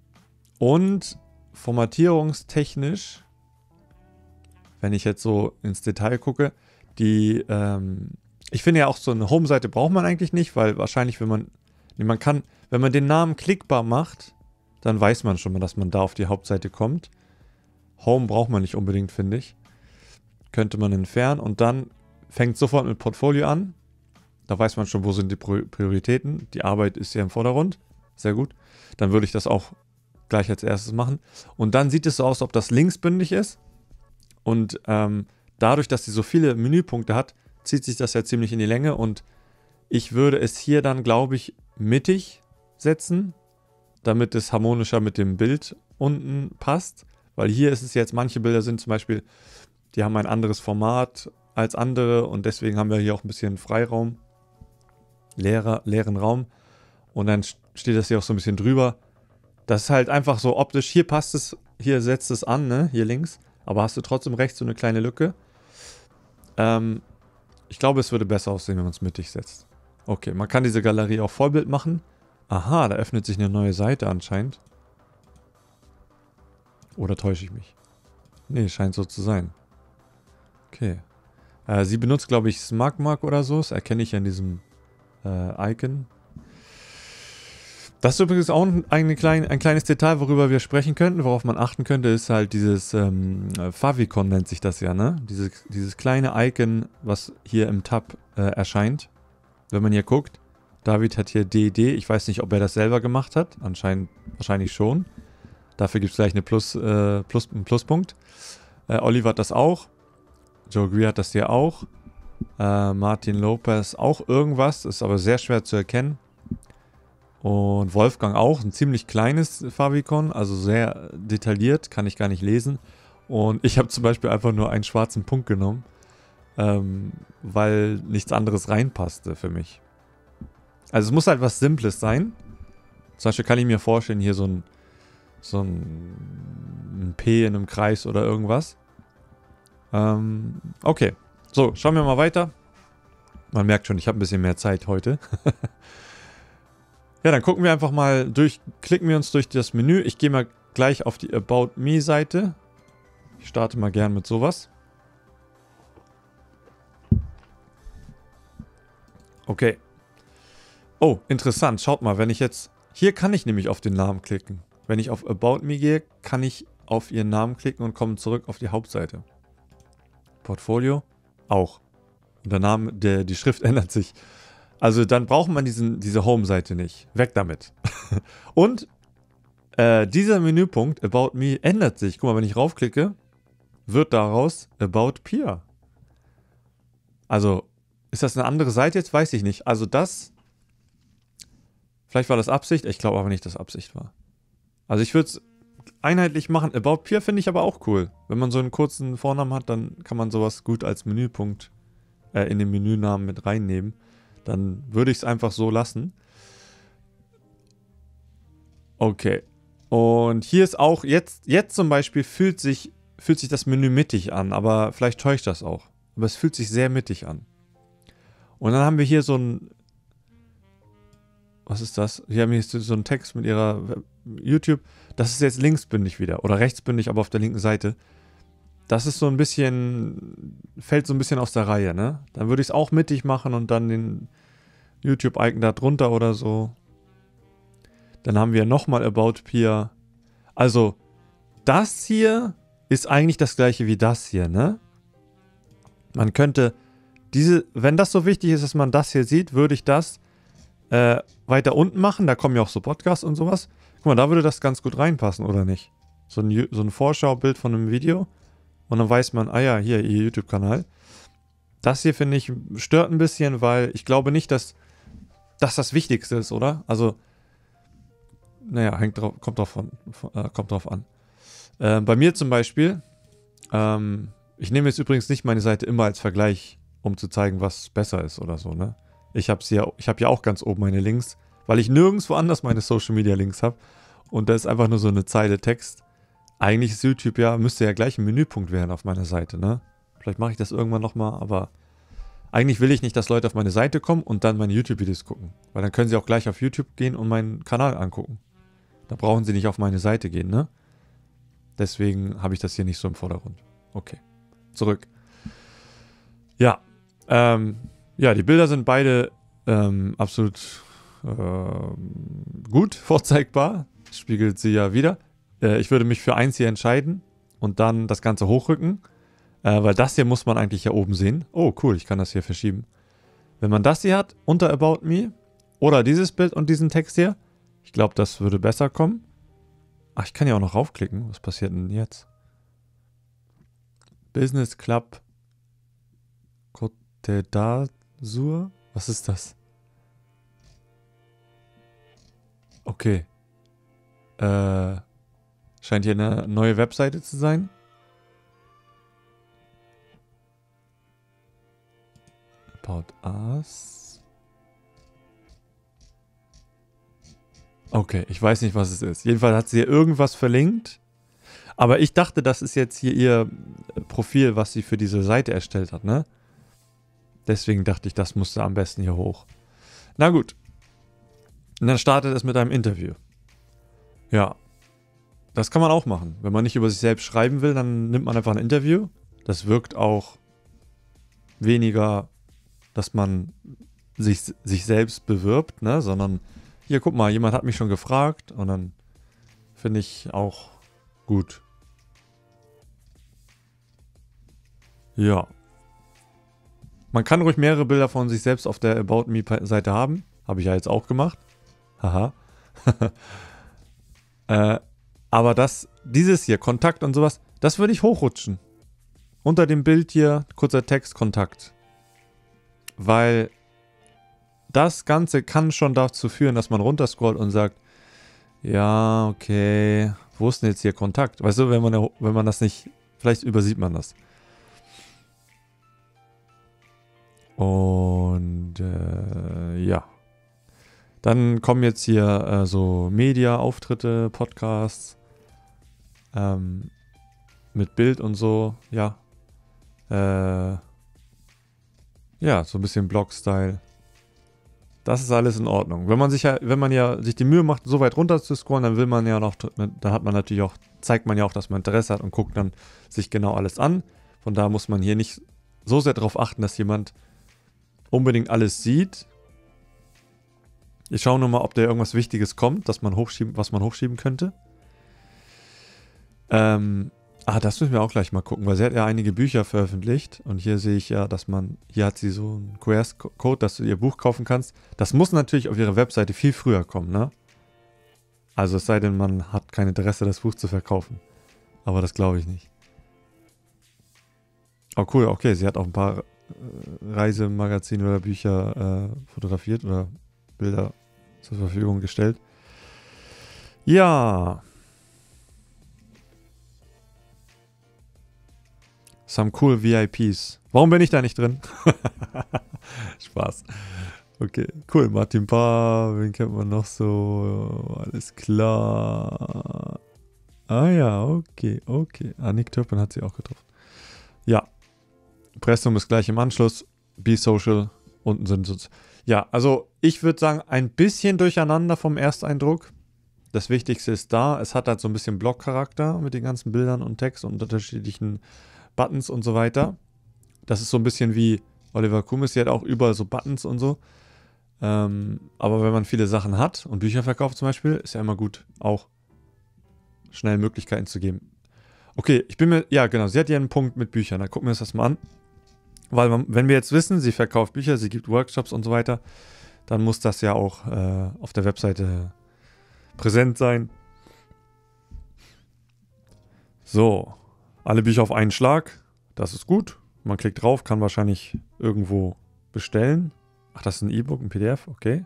formatierungstechnisch, wenn ich jetzt so ins Detail gucke, ich finde ja auch so eine Home-Seite braucht man eigentlich nicht, weil wahrscheinlich, wenn man den Namen klickbar macht, dann weiß man schon mal, dass man da auf die Hauptseite kommt. Home braucht man nicht unbedingt, finde ich. Könnte man entfernen und dann fängt sofort mit Portfolio an. Da weiß man schon, wo sind die Prioritäten. Die Arbeit ist ja im Vordergrund. Sehr gut. Dann würde ich das auch gleich als erstes machen. Und dann sieht es so aus, als ob das linksbündig ist. Und dadurch, dass sie so viele Menüpunkte hat, zieht sich das ja ziemlich in die Länge. Und ich würde es hier dann, glaube ich, mittig setzen, damit es harmonischer mit dem Bild unten passt. Weil hier ist es jetzt, manche Bilder sind zum Beispiel, die haben ein anderes Format als andere und deswegen haben wir hier auch ein bisschen Freiraum, leeren Raum. Und dann steht das hier auch so ein bisschen drüber. Das ist halt einfach so optisch, hier passt es, hier setzt es an, ne, hier links. Aber hast du trotzdem rechts so eine kleine Lücke. Ich glaube, es würde besser aussehen, wenn man es mittig setzt. Okay, man kann diese Galerie auch Vollbild machen. Aha, da öffnet sich eine neue Seite anscheinend. Oder täusche ich mich? Nee, scheint so zu sein. Okay. Sie benutzt, glaube ich, SmugMug oder so. Das erkenne ich ja in diesem Icon. Das ist übrigens auch ein kleines Detail, worüber wir sprechen könnten, worauf man achten könnte, ist halt dieses Favicon nennt sich das ja, ne? Dieses kleine Icon, was hier im Tab erscheint. Wenn man hier guckt, David hat hier DD, ich weiß nicht, ob er das selber gemacht hat, wahrscheinlich schon. Dafür gibt es gleich einen Pluspunkt. Oliver hat das auch. Joe Greer hat das hier auch. Martin Lopez auch irgendwas, ist aber sehr schwer zu erkennen. Und Wolfgang auch, ein ziemlich kleines Favicon, also sehr detailliert, kann ich gar nicht lesen. Und ich habe zum Beispiel einfach nur einen schwarzen Punkt genommen, weil nichts anderes reinpasste für mich. Also es muss halt was Simples sein. Zum Beispiel kann ich mir vorstellen, hier so ein P in einem Kreis oder irgendwas. Okay, so, schauen wir mal weiter. Man merkt schon, ich habe ein bisschen mehr Zeit heute. Ja, dann gucken wir einfach mal klicken wir uns durch das Menü. Ich gehe mal gleich auf die About Me Seite. Ich starte mal gern mit sowas. Okay. Oh, interessant. Schaut mal, wenn ich jetzt... Hier kann ich nämlich auf den Namen klicken. Wenn ich auf About Me gehe, kann ich auf ihren Namen klicken und komme zurück auf die Hauptseite. Portfolio auch. Und der Name, die Schrift ändert sich. Also dann braucht man diese Home-Seite nicht. Weg damit. Und dieser Menüpunkt About Me ändert sich. Guck mal, wenn ich raufklicke, wird daraus About Pia. Also ist das eine andere Seite jetzt? Weiß ich nicht. Also vielleicht war das Absicht. Ich glaube aber nicht, dass Absicht war. Also ich würde es einheitlich machen. About Peer finde ich aber auch cool. Wenn man so einen kurzen Vornamen hat, dann kann man sowas gut als Menüpunkt in den Menünamen mit reinnehmen. Dann würde ich es einfach so lassen. Okay. Und hier ist auch, jetzt zum Beispiel fühlt sich das Menü mittig an, aber vielleicht täuscht das auch. Aber es fühlt sich sehr mittig an. Und dann haben wir hier so ein, was ist das? Hier haben wir so einen Text mit ihrer YouTube. Das ist jetzt linksbündig wieder oder rechtsbündig, aber auf der linken Seite. Das ist so ein bisschen, fällt so ein bisschen aus der Reihe, ne? Dann würde ich es auch mittig machen und dann den YouTube-Icon da drunter oder so. Dann haben wir nochmal About Peer. Also, das hier ist eigentlich das gleiche wie das hier, ne? Man könnte wenn das so wichtig ist, dass man das hier sieht, würde ich das weiter unten machen. Da kommen ja auch so Podcasts und sowas. Guck mal, da würde das ganz gut reinpassen, oder nicht? So ein Vorschaubild von einem Video. Und dann weiß man, ah ja, hier, ihr YouTube-Kanal. Das hier, finde ich, stört ein bisschen, weil ich glaube nicht, dass das Wichtigste ist, oder? Also, naja, kommt drauf an. Bei mir zum Beispiel, ich nehme jetzt übrigens nicht meine Seite immer als Vergleich, um zu zeigen, was besser ist oder so, ne? Ich habe ja auch ganz oben meine Links, weil ich nirgendwo anders meine Social Media Links habe. Und da ist einfach nur so eine Zeile Text. Eigentlich ist YouTube müsste ja gleich ein Menüpunkt werden auf meiner Seite, ne? Vielleicht mache ich das irgendwann nochmal, aber eigentlich will ich nicht, dass Leute auf meine Seite kommen und dann meine YouTube-Videos gucken. Weil dann können sie auch gleich auf YouTube gehen und meinen Kanal angucken. Da brauchen sie nicht auf meine Seite gehen, ne? Deswegen habe ich das hier nicht so im Vordergrund. Okay. Zurück. Ja. Die Bilder sind beide absolut gut vorzeigbar. Das spiegelt sie ja wieder. Ich würde mich für eins hier entscheiden und dann das Ganze hochrücken. Weil das hier muss man eigentlich hier oben sehen. Oh, cool, ich kann das hier verschieben. Wenn man das hier hat, unter About Me, oder dieses Bild und diesen Text hier, ich glaube, das würde besser kommen. Ach, ich kann ja auch noch raufklicken. Was passiert denn jetzt? Business Club Côte d'Azur? Was ist das? Okay. Scheint hier eine neue Webseite zu sein. About Us. Okay, ich weiß nicht, was es ist. Jedenfalls hat sie hier irgendwas verlinkt. Aber ich dachte, das ist jetzt hier ihr Profil, was sie für diese Seite erstellt hat, ne? Deswegen dachte ich, das musste am besten hier hoch. Na gut. Und dann startet es mit einem Interview. Ja. Das kann man auch machen. Wenn man nicht über sich selbst schreiben will, dann nimmt man einfach ein Interview. Das wirkt auch weniger, dass man sich selbst bewirbt, ne? Sondern, hier, guck mal, jemand hat mich schon gefragt und dann finde ich auch gut. Ja. Man kann ruhig mehrere Bilder von sich selbst auf der About Me-Seite haben. Habe ich ja jetzt auch gemacht. Haha. Aber dieses hier, Kontakt und sowas, das würde ich hochrutschen. Unter dem Bild hier, kurzer Text, Kontakt. Weil das Ganze kann schon dazu führen, dass man runterscrollt und sagt, ja, okay, wo ist denn jetzt hier Kontakt? Weißt du, wenn man das nicht, vielleicht übersieht man das. Und ja. Dann kommen jetzt hier so Media-Auftritte, Podcasts mit Bild und so, ja. Ja, so ein bisschen Blog-Style. Das ist alles in Ordnung. Wenn man sich die Mühe macht, so weit runter zu scrollen, dann will man ja noch, dann hat man natürlich auch, zeigt man ja auch, dass man Interesse hat und guckt dann sich genau alles an. Von da muss man hier nicht so sehr darauf achten, dass jemand unbedingt alles sieht. Ich schaue nur mal, ob da irgendwas Wichtiges kommt, was man hochschieben könnte. Das müssen wir auch gleich mal gucken, weil sie hat ja einige Bücher veröffentlicht und hier sehe ich ja, hier hat sie so einen QR-Code, dass du ihr Buch kaufen kannst. Das muss natürlich auf ihrer Webseite viel früher kommen, ne? Also es sei denn, man hat kein Interesse, das Buch zu verkaufen. Aber das glaube ich nicht. Oh cool, okay, sie hat auch ein paar Reisemagazine oder Bücher fotografiert oder Bilder zur Verfügung gestellt. Ja. Some cool VIPs. Warum bin ich da nicht drin? Spaß. Okay, cool. Martin Paar, wen kennt man noch so? Alles klar. Ah ja, okay. Nick Turpin hat sie auch getroffen. Ja. Pressum ist gleich im Anschluss. Be Social. Unten sind so. Ja, also ich würde sagen, ein bisschen durcheinander vom Ersteindruck. Das Wichtigste ist da. Es hat halt so ein bisschen Blog-Charakter mit den ganzen Bildern und Text und unterschiedlichen Buttons und so weiter. Das ist so ein bisschen wie Oliver Kumis. Sie hat auch überall so Buttons und so. Aber wenn man viele Sachen hat und Bücher verkauft zum Beispiel, ist ja immer gut, auch schnell Möglichkeiten zu geben. Okay, ja genau, sie hat ja einen Punkt mit Büchern, dann gucken wir uns das mal an. Weil wenn wir jetzt wissen, sie verkauft Bücher, sie gibt Workshops und so weiter, dann muss das ja auch auf der Webseite präsent sein. So, alle Bücher auf einen Schlag, das ist gut. Man klickt drauf, kann wahrscheinlich irgendwo bestellen. Ach, das ist ein E-Book, ein PDF, okay.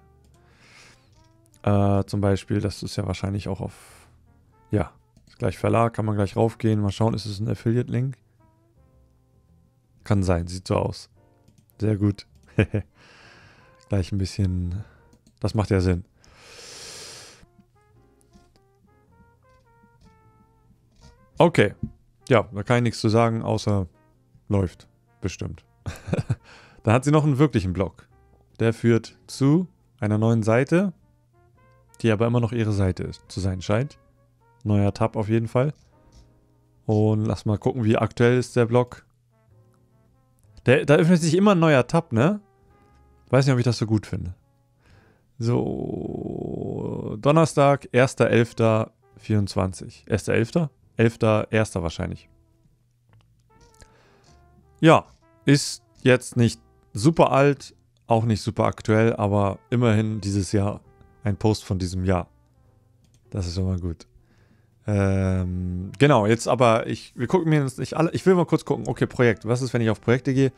Zum Beispiel, das ist ja wahrscheinlich auch auf, ja, ist gleich Verlag, kann man gleich raufgehen. Mal schauen, ist es ein Affiliate-Link? Kann sein, sieht so aus. Sehr gut. Gleich ein bisschen, das macht ja Sinn. Okay, ja, da kann ich nichts zu sagen, außer läuft, bestimmt. Dann hat sie noch einen wirklichen Blog. Der führt zu einer neuen Seite, die aber immer noch ihre Seite zu sein scheint. Neuer Tab auf jeden Fall. Und lass mal gucken, wie aktuell ist der Blog. Da öffnet sich immer ein neuer Tab, ne? Weiß nicht, ob ich das so gut finde. So, Donnerstag, 1.11.24. 1.11.? 11.1. wahrscheinlich. Ja, ist jetzt nicht super alt, auch nicht super aktuell, aber immerhin dieses Jahr ein Post von diesem Jahr. Das ist immer gut. Genau, jetzt aber, wir gucken mir das nicht alle. Ich will mal kurz gucken, okay, Projekt. Was ist, wenn ich auf Projekte gehe?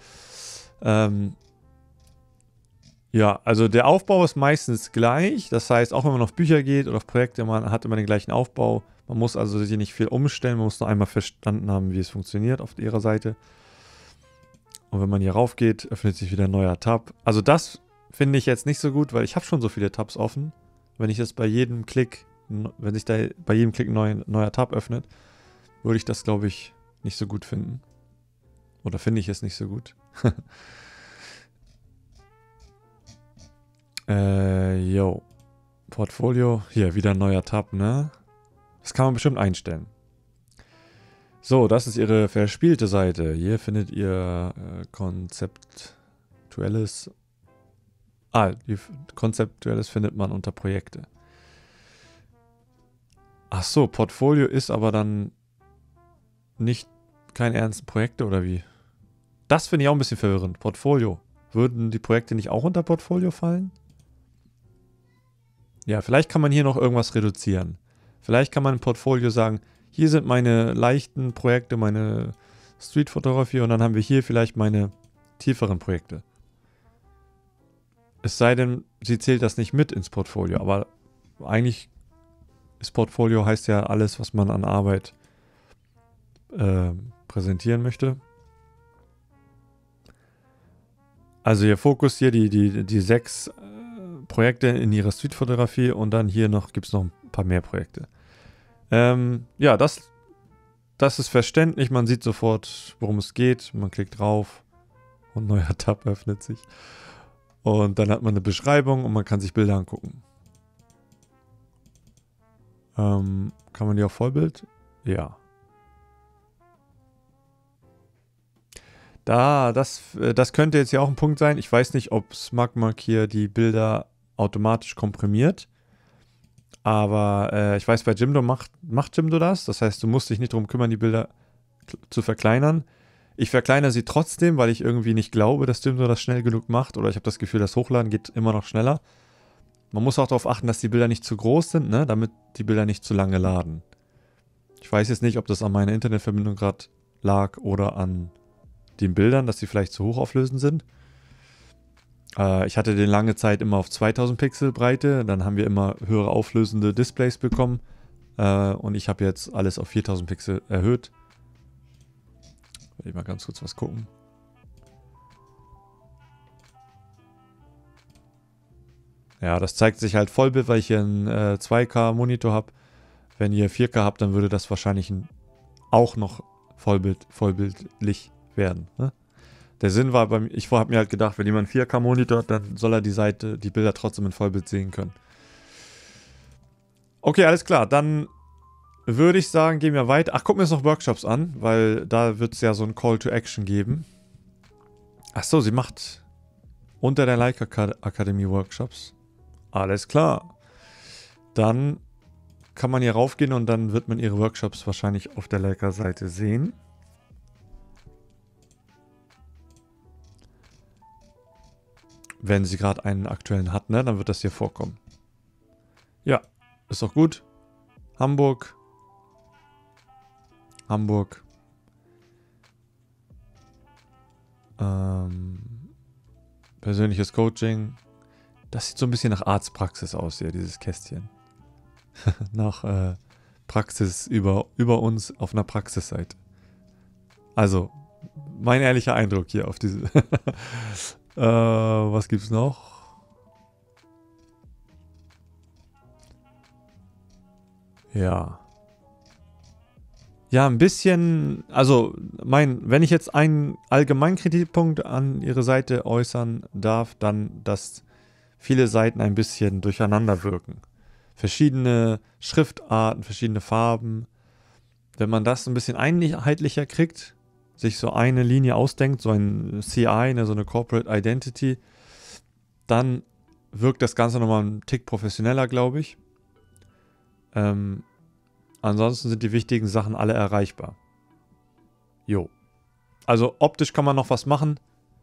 Ja, also der Aufbau ist meistens gleich. Das heißt, auch wenn man auf Bücher geht oder auf Projekte, man hat immer den gleichen Aufbau. Man muss also hier nicht viel umstellen. Man muss nur einmal verstanden haben, wie es funktioniert auf ihrer Seite. Und wenn man hier rauf geht, öffnet sich wieder ein neuer Tab. Also das finde ich jetzt nicht so gut, weil ich habe schon so viele Tabs offen. Wenn ich jetzt bei jedem Klick, wenn sich da bei jedem Klick ein neuer Tab öffnet, würde ich das, glaube ich, nicht so gut finden. Oder finde ich es nicht so gut. Jo. Portfolio. Hier, wieder ein neuer Tab, ne? Das kann man bestimmt einstellen. So, das ist ihre verspielte Seite. Hier findet ihr Konzeptuelles. Konzeptuelles findet man unter Projekte. Ach so, Portfolio ist aber dann nicht keine ernsten Projekte oder wie? Das finde ich auch ein bisschen verwirrend. Portfolio. Würden die Projekte nicht auch unter Portfolio fallen? Ja, vielleicht kann man hier noch irgendwas reduzieren. Vielleicht kann man im Portfolio sagen, hier sind meine leichten Projekte, meine Streetfotografie und dann haben wir hier vielleicht meine tieferen Projekte. Es sei denn, sie zählt das nicht mit ins Portfolio, aber eigentlich ist Portfolio heißt ja alles, was man an Arbeit präsentieren möchte. Also ihr Fokus hier, die 6 Projekte in ihrer Streetfotografie und dann hier gibt es noch ein paar mehr Projekte. Ja, das ist verständlich. Man sieht sofort, worum es geht. Man klickt drauf und ein neuer Tab öffnet sich. Und dann hat man eine Beschreibung und man kann sich Bilder angucken. Kann man die auf Vollbild? Ja. Das könnte jetzt ja auch ein Punkt sein. Ich weiß nicht, ob SmugMug hier die Bilder automatisch komprimiert. Aber ich weiß, bei Jimdo macht Jimdo das. Das heißt, du musst dich nicht darum kümmern, die Bilder zu verkleinern. Ich verkleinere sie trotzdem, weil ich irgendwie nicht glaube, dass Jimdo das schnell genug macht. Oder ich habe das Gefühl, das Hochladen geht immer noch schneller. Man muss auch darauf achten, dass die Bilder nicht zu groß sind, ne? Damit die Bilder nicht zu lange laden. Ich weiß jetzt nicht, ob das an meiner Internetverbindung gerade lag oder an den Bildern, dass die vielleicht zu hochauflösend sind. Ich hatte den lange Zeit immer auf 2000 Pixel Breite, dann haben wir immer höhere auflösende Displays bekommen und ich habe jetzt alles auf 4000 Pixel erhöht. Will ich mal ganz kurz was gucken. Ja, das zeigt sich halt Vollbild, weil ich hier einen 2K Monitor habe. Wenn ihr 4K habt, dann würde das wahrscheinlich auch noch vollbildlich werden. Ne? Der Sinn war, ich habe mir halt gedacht, wenn jemand einen 4K Monitor hat, dann soll er die Bilder trotzdem in Vollbild sehen können. Okay, alles klar. Dann würde ich sagen, gehen wir weiter. Ach, gucken wir uns noch Workshops an, weil da wird es ja so ein Call to Action geben. Ach so, sie macht unter der Leica Akademie Workshops. Alles klar. Dann kann man hier raufgehen und dann wird man ihre Workshops wahrscheinlich auf der Leica-Seite sehen. Wenn sie gerade einen aktuellen hat, ne, dann wird das hier vorkommen. Ja, ist doch gut. Hamburg. Persönliches Coaching. Das sieht so ein bisschen nach Arztpraxis aus hier, dieses Kästchen. Nach Praxis über uns auf einer Praxisseite. Also, mein ehrlicher Eindruck hier auf diese. Was gibt's noch? Ja. Ja, ein bisschen, also wenn ich jetzt einen allgemeinen Kritikpunkt an Ihre Seite äußern darf, dann, dass viele Seiten ein bisschen durcheinander wirken. Verschiedene Schriftarten, verschiedene Farben. Wenn man das ein bisschen einheitlicher kriegt, sich so eine Linie ausdenkt, so ein CI, so eine Corporate Identity, dann wirkt das Ganze nochmal einen Tick professioneller, glaube ich. Ansonsten sind die wichtigen Sachen alle erreichbar. Jo. Also optisch kann man noch was machen.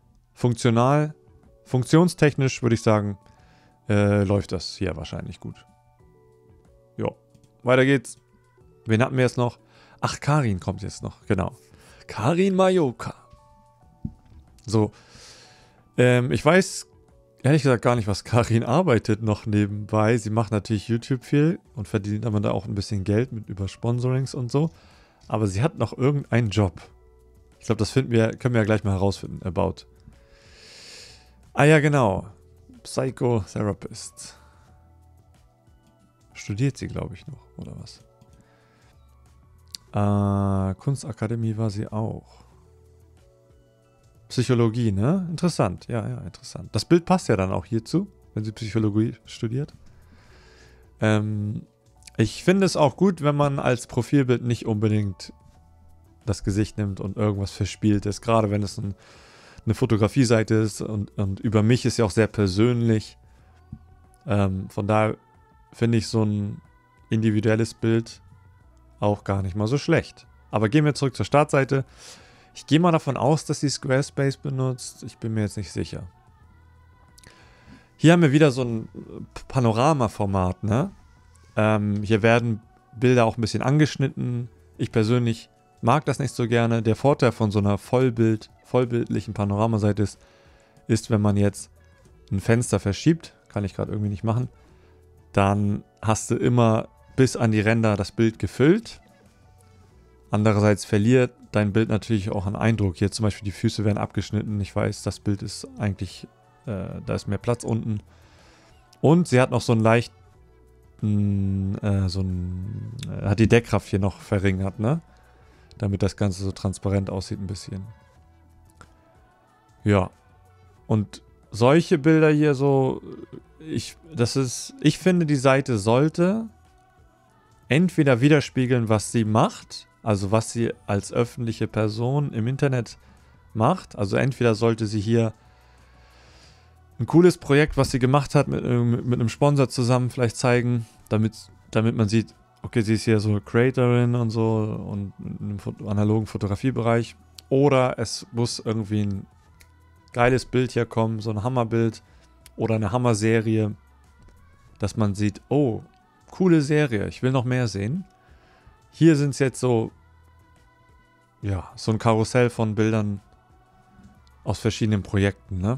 Funktionstechnisch würde ich sagen, läuft das hier wahrscheinlich gut. Jo. Weiter geht's. Wen hatten wir jetzt noch? Ach, Karin kommt jetzt noch. Genau. Karin Majoka. So. Ich weiß ehrlich gesagt gar nicht, was Karin arbeitet noch nebenbei. Sie macht natürlich YouTube viel und verdient aber da auch ein bisschen Geld über Sponsorings und so. Aber sie hat noch irgendeinen Job. Ich glaube, das können wir ja gleich mal herausfinden. About. Ah ja, genau. Psychotherapist. Studiert sie, glaube ich, noch, oder was? Kunstakademie war sie auch. Psychologie, ne? Interessant. Ja, interessant. Das Bild passt ja dann auch hierzu, wenn sie Psychologie studiert. Ich finde es auch gut, wenn man als Profilbild nicht unbedingt das Gesicht nimmt und irgendwas verspielt ist. Gerade wenn es eine Fotografie-Seite ist und über mich ist ja auch sehr persönlich. Von daher finde ich so ein individuelles Bild auch gar nicht mal so schlecht. Aber gehen wir zurück zur Startseite. Ich gehe mal davon aus, dass sie Squarespace benutzt. Ich bin mir jetzt nicht sicher. Hier haben wir wieder so ein Panorama-Format, ne? Hier werden Bilder auch ein bisschen angeschnitten. Ich persönlich mag das nicht so gerne. Der Vorteil von so einer vollbildlichen Panoramaseite ist, wenn man jetzt ein Fenster verschiebt, kann ich gerade irgendwie nicht machen, dann hast du immer bis an die Ränder das Bild gefüllt. Andererseits verliert dein Bild natürlich auch einen Eindruck. Hier zum Beispiel die Füße werden abgeschnitten. Ich weiß, das Bild ist eigentlich, da ist mehr Platz unten. Und sie hat noch so einen leichten, hat die Deckkraft hier noch verringert, ne? Damit das Ganze so transparent aussieht ein bisschen. Ja. Und solche Bilder hier so, ich finde, die Seite sollte entweder widerspiegeln, was sie macht, also was sie als öffentliche Person im Internet macht. Also entweder sollte sie hier ein cooles Projekt, was sie gemacht hat, mit einem Sponsor zusammen vielleicht zeigen, damit man sieht, okay, sie ist hier so Creatorin und so und im analogen Fotografiebereich. Oder es muss irgendwie ein geiles Bild hier kommen, so ein Hammerbild oder eine Hammerserie, dass man sieht, oh, coole Serie, ich will noch mehr sehen. Hier sind es jetzt so ein Karussell von Bildern aus verschiedenen Projekten, ne?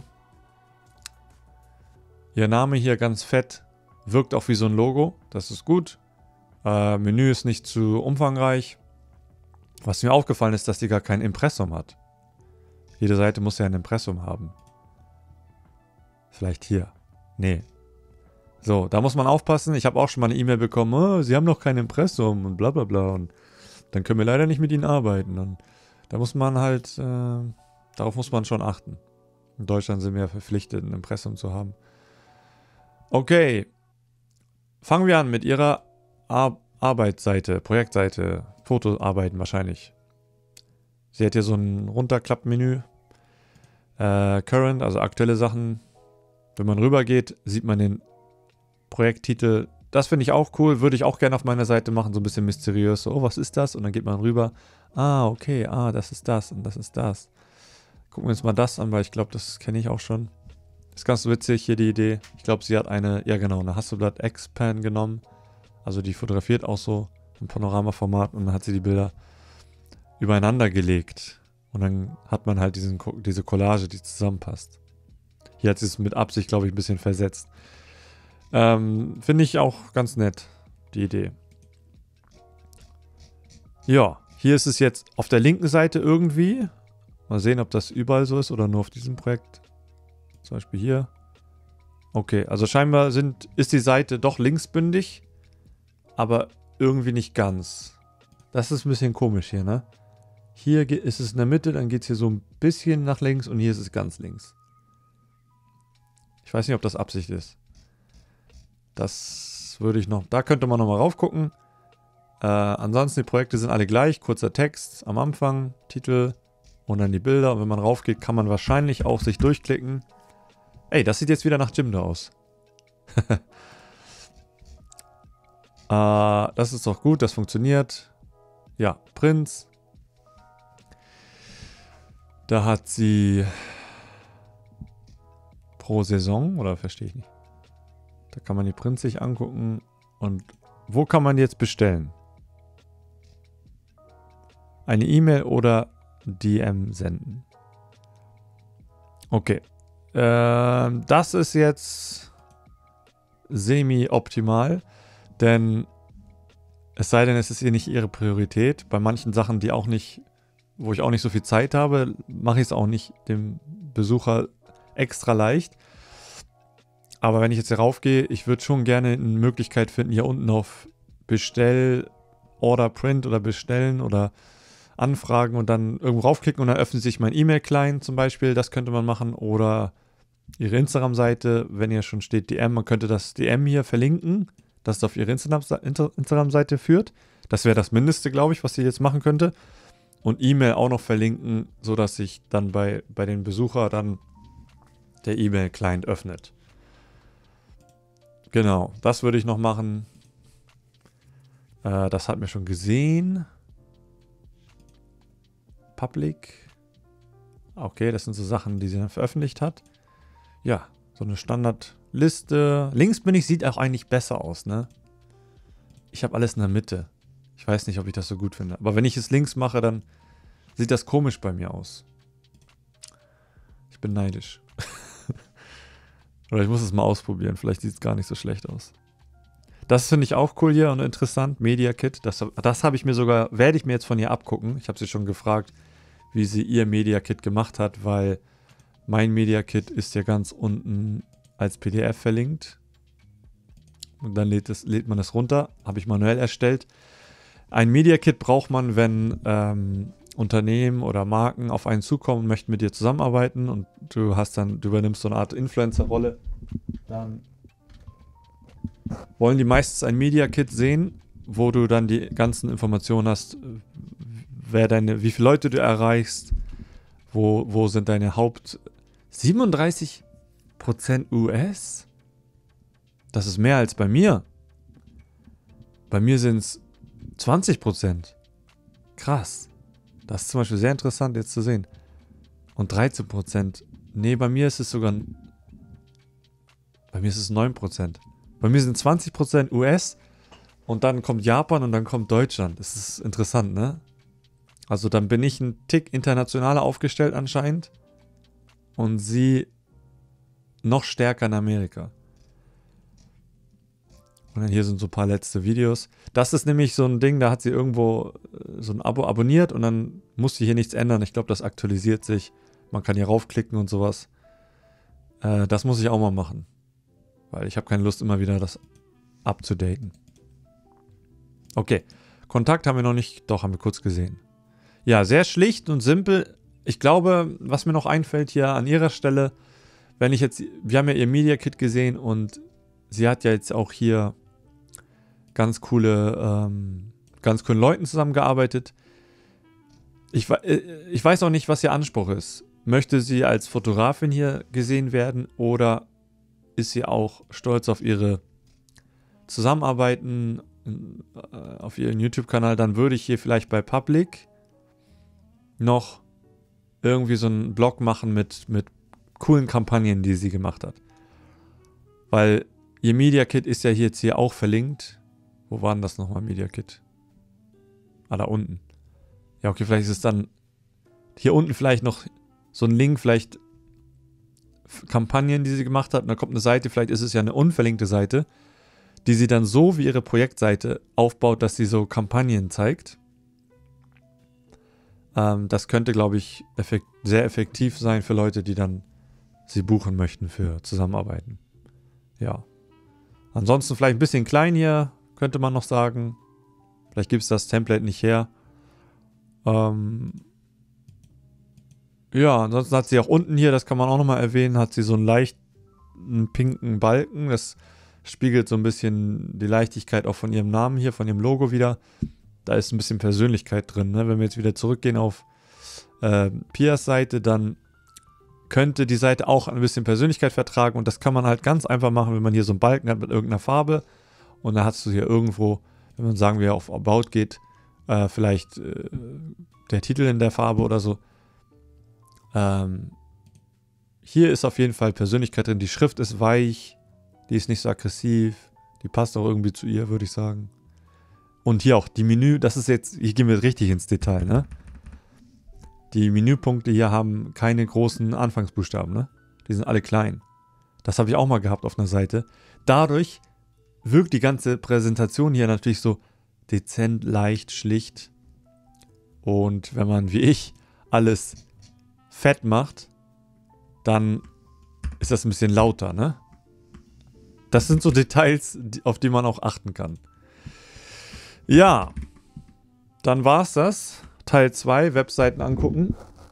Ihr Name hier ganz fett, wirkt auch wie so ein Logo, das ist gut. Menü ist nicht zu umfangreich. Was mir aufgefallen ist, dass die gar kein Impressum hat. Jede Seite muss ja ein Impressum haben. Vielleicht hier. Nee. So, da muss man aufpassen. Ich habe auch schon mal eine E-Mail bekommen, oh, Sie haben noch kein Impressum und bla bla bla. Und dann können wir leider nicht mit Ihnen arbeiten. Und da muss man halt, darauf muss man schon achten. In Deutschland sind wir ja verpflichtet, ein Impressum zu haben. Okay. Fangen wir an mit Ihrer Arbeitsseite, Projektseite, Fotoarbeiten wahrscheinlich. Sie hat hier so ein Runterklappmenü. Current, also aktuelle Sachen. Wenn man rüber geht, sieht man den Projekttitel. Das finde ich auch cool, würde ich auch gerne auf meiner Seite machen, so ein bisschen mysteriös. So, oh, was ist das? Und dann geht man rüber. Ah, okay, das ist das und das ist das. Gucken wir uns mal das an, weil ich glaube, das kenne ich auch schon. Ist ganz witzig hier die Idee. Ich glaube, sie hat eine Hasselblad X-Pan genommen. Also die fotografiert auch so im Panoramaformat und dann hat sie die Bilder übereinander gelegt. Und dann hat man halt diese Collage, die zusammenpasst. Hier hat sie es mit Absicht, glaube ich, ein bisschen versetzt. Finde ich auch ganz nett, die Idee. Ja, hier ist es jetzt auf der linken Seite irgendwie. Mal sehen, ob das überall so ist oder nur auf diesem Projekt. Zum Beispiel hier. Okay, also scheinbar ist die Seite doch linksbündig, aber irgendwie nicht ganz. Das ist ein bisschen komisch hier, ne? Hier ist es in der Mitte, dann geht es hier so ein bisschen nach links und hier ist es ganz links. Ich weiß nicht, ob das Absicht ist. Das würde ich noch... Da könnte man nochmal raufgucken. Ansonsten, die Projekte sind alle gleich. Kurzer Text am Anfang, Titel und dann die Bilder. Und wenn man raufgeht, kann man wahrscheinlich auch sich durchklicken. Ey, das sieht jetzt wieder nach Jimdo aus. Das ist doch gut, das funktioniert. Ja, Prints. Da hat sie pro Saison, oder verstehe ich nicht. Da kann man die Prints sich angucken. Und wo kann man jetzt bestellen? Eine E-Mail oder DM senden. Okay. Das ist jetzt semi-optimal, denn es sei denn, es ist hier nicht ihre Priorität. Bei manchen Sachen, wo ich auch nicht so viel Zeit habe, mache ich es auch nicht dem Besucher extra leicht. Aber wenn ich jetzt hier raufgehe, ich würde schon gerne eine Möglichkeit finden, hier unten auf Bestell, Order Print oder Bestellen oder Anfragen und dann irgendwo raufklicken und dann öffnet sich mein E-Mail-Client zum Beispiel. Das könnte man machen. Oder Ihre Instagram-Seite, wenn hier schon steht DM, man könnte das DM hier verlinken, dass es auf Ihre Instagram-Seite führt. Das wäre das Mindeste, glaube ich, was sie jetzt machen könnte. Und E-Mail auch noch verlinken, sodass sich dann bei den Besucher dann der E-Mail-Client öffnet. Genau, das würde ich noch machen. Das hat mir schon gesehen. Public. Okay, das sind so Sachen, die sie dann veröffentlicht hat. Ja, so eine Standardliste. Links sieht auch eigentlich besser aus, ne? Ich habe alles in der Mitte. Ich weiß nicht, ob ich das so gut finde. Aber wenn ich es links mache, dann sieht das komisch bei mir aus. Ich bin neidisch. Oder ich muss es mal ausprobieren. Vielleicht sieht es gar nicht so schlecht aus. Das finde ich auch cool hier und interessant. Media Kit. Das werde ich mir jetzt von ihr abgucken. Ich habe sie schon gefragt, wie sie ihr Media Kit gemacht hat, weil mein Media Kit ist ja ganz unten als PDF verlinkt. Und dann lädt man das runter. Habe ich manuell erstellt. Ein Media Kit braucht man, wenn Unternehmen oder Marken auf einen zukommen und möchten mit dir zusammenarbeiten und du übernimmst so eine Art Influencer-Rolle. Dann wollen die meistens ein Media Kit sehen, wo du dann die ganzen Informationen hast, wie viele Leute du erreichst, wo sind deine 37% US? Das ist mehr als bei mir. Bei mir sind es 20%. Krass. Das ist zum Beispiel sehr interessant jetzt zu sehen. Und 13%. Nee, bei mir ist es 9%. Bei mir sind 20% US und dann kommt Japan und dann kommt Deutschland. Das ist interessant, ne? Also dann bin ich ein Tick internationaler aufgestellt anscheinend und sie noch stärker in Amerika. Und dann hier sind so ein paar letzte Videos. Das ist nämlich so ein Ding, da hat sie irgendwo so ein Abo abonniert und dann muss hier nichts ändern. Ich glaube, das aktualisiert sich. Man kann hier raufklicken und sowas. Das muss ich auch mal machen. Weil ich habe keine Lust, immer wieder das abzudaten. Okay. Kontakt haben wir noch nicht. Doch, haben wir kurz gesehen. Ja, sehr schlicht und simpel. Ich glaube, was mir noch einfällt hier an ihrer Stelle, wenn ich jetzt, wir haben ja ihr Media Kit gesehen und sie hat ja jetzt auch hier ganz coolen Leuten zusammengearbeitet. Ich weiß auch nicht, was ihr Anspruch ist. Möchte sie als Fotografin hier gesehen werden oder ist sie auch stolz auf ihre Zusammenarbeiten, auf ihren YouTube-Kanal? Dann würde ich hier vielleicht bei Public noch irgendwie so einen Blog machen mit coolen Kampagnen, die sie gemacht hat. Weil ihr Media Kit ist ja jetzt hier auch verlinkt. Wo war denn das nochmal, Media Kit? Ah, da unten. Ja, okay, vielleicht ist es dann hier unten vielleicht noch so ein Link, vielleicht Kampagnen, die sie gemacht hat. Und da kommt eine Seite, vielleicht ist es ja eine unverlinkte Seite, die sie dann so wie ihre Projektseite aufbaut, dass sie so Kampagnen zeigt. Das könnte, glaube ich, sehr effektiv sein für Leute, die dann sie buchen möchten für Zusammenarbeiten. Ja. Ansonsten vielleicht ein bisschen klein hier, könnte man noch sagen. Vielleicht gibt es das Template nicht her. Ja, ansonsten hat sie auch unten hier, das kann man auch nochmal erwähnen, hat sie so einen leichten pinken Balken. Das spiegelt so ein bisschen die Leichtigkeit auch von ihrem Namen hier, von ihrem Logo wieder. Da ist ein bisschen Persönlichkeit drin. Ne? Wenn wir jetzt wieder zurückgehen auf Pias Seite, dann könnte die Seite auch ein bisschen Persönlichkeit vertragen. Und das kann man halt ganz einfach machen, wenn man hier so einen Balken hat mit irgendeiner Farbe. Und dann hast du hier irgendwo, wenn man sagen wir auf About geht, vielleicht der Titel in der Farbe oder so. Hier ist auf jeden Fall Persönlichkeit drin. Die Schrift ist weich, die ist nicht so aggressiv, die passt auch irgendwie zu ihr, würde ich sagen. Und hier auch die Menü, das ist jetzt, hier gehen wir richtig ins Detail, ne? Die Menüpunkte hier haben keine großen Anfangsbuchstaben, ne? Die sind alle klein. Das habe ich auch mal gehabt auf einer Seite. Dadurch wirkt die ganze Präsentation hier natürlich so dezent, leicht, schlicht. Und wenn man, wie ich, alles fett macht, dann ist das ein bisschen lauter, ne? Das sind so Details, auf die man auch achten kann. Ja, dann war's das. Teil 2, Webseiten angucken.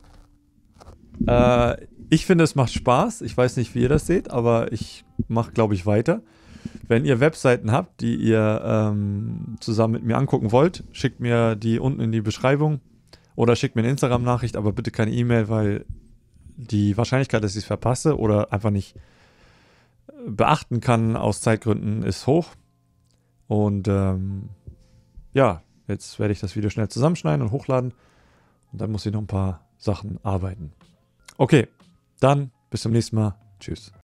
Ich finde, es macht Spaß. Ich weiß nicht, wie ihr das seht, aber ich mache, glaube ich, weiter. Wenn ihr Webseiten habt, die ihr zusammen mit mir angucken wollt, schickt mir die unten in die Beschreibung oder schickt mir eine Instagram-Nachricht, aber bitte keine E-Mail, weil die Wahrscheinlichkeit, dass ich es verpasse oder einfach nicht beachten kann aus Zeitgründen, ist hoch. Und ja, jetzt werde ich das Video schnell zusammenschneiden und hochladen. Und dann muss ich noch ein paar Sachen arbeiten. Okay, dann bis zum nächsten Mal. Tschüss.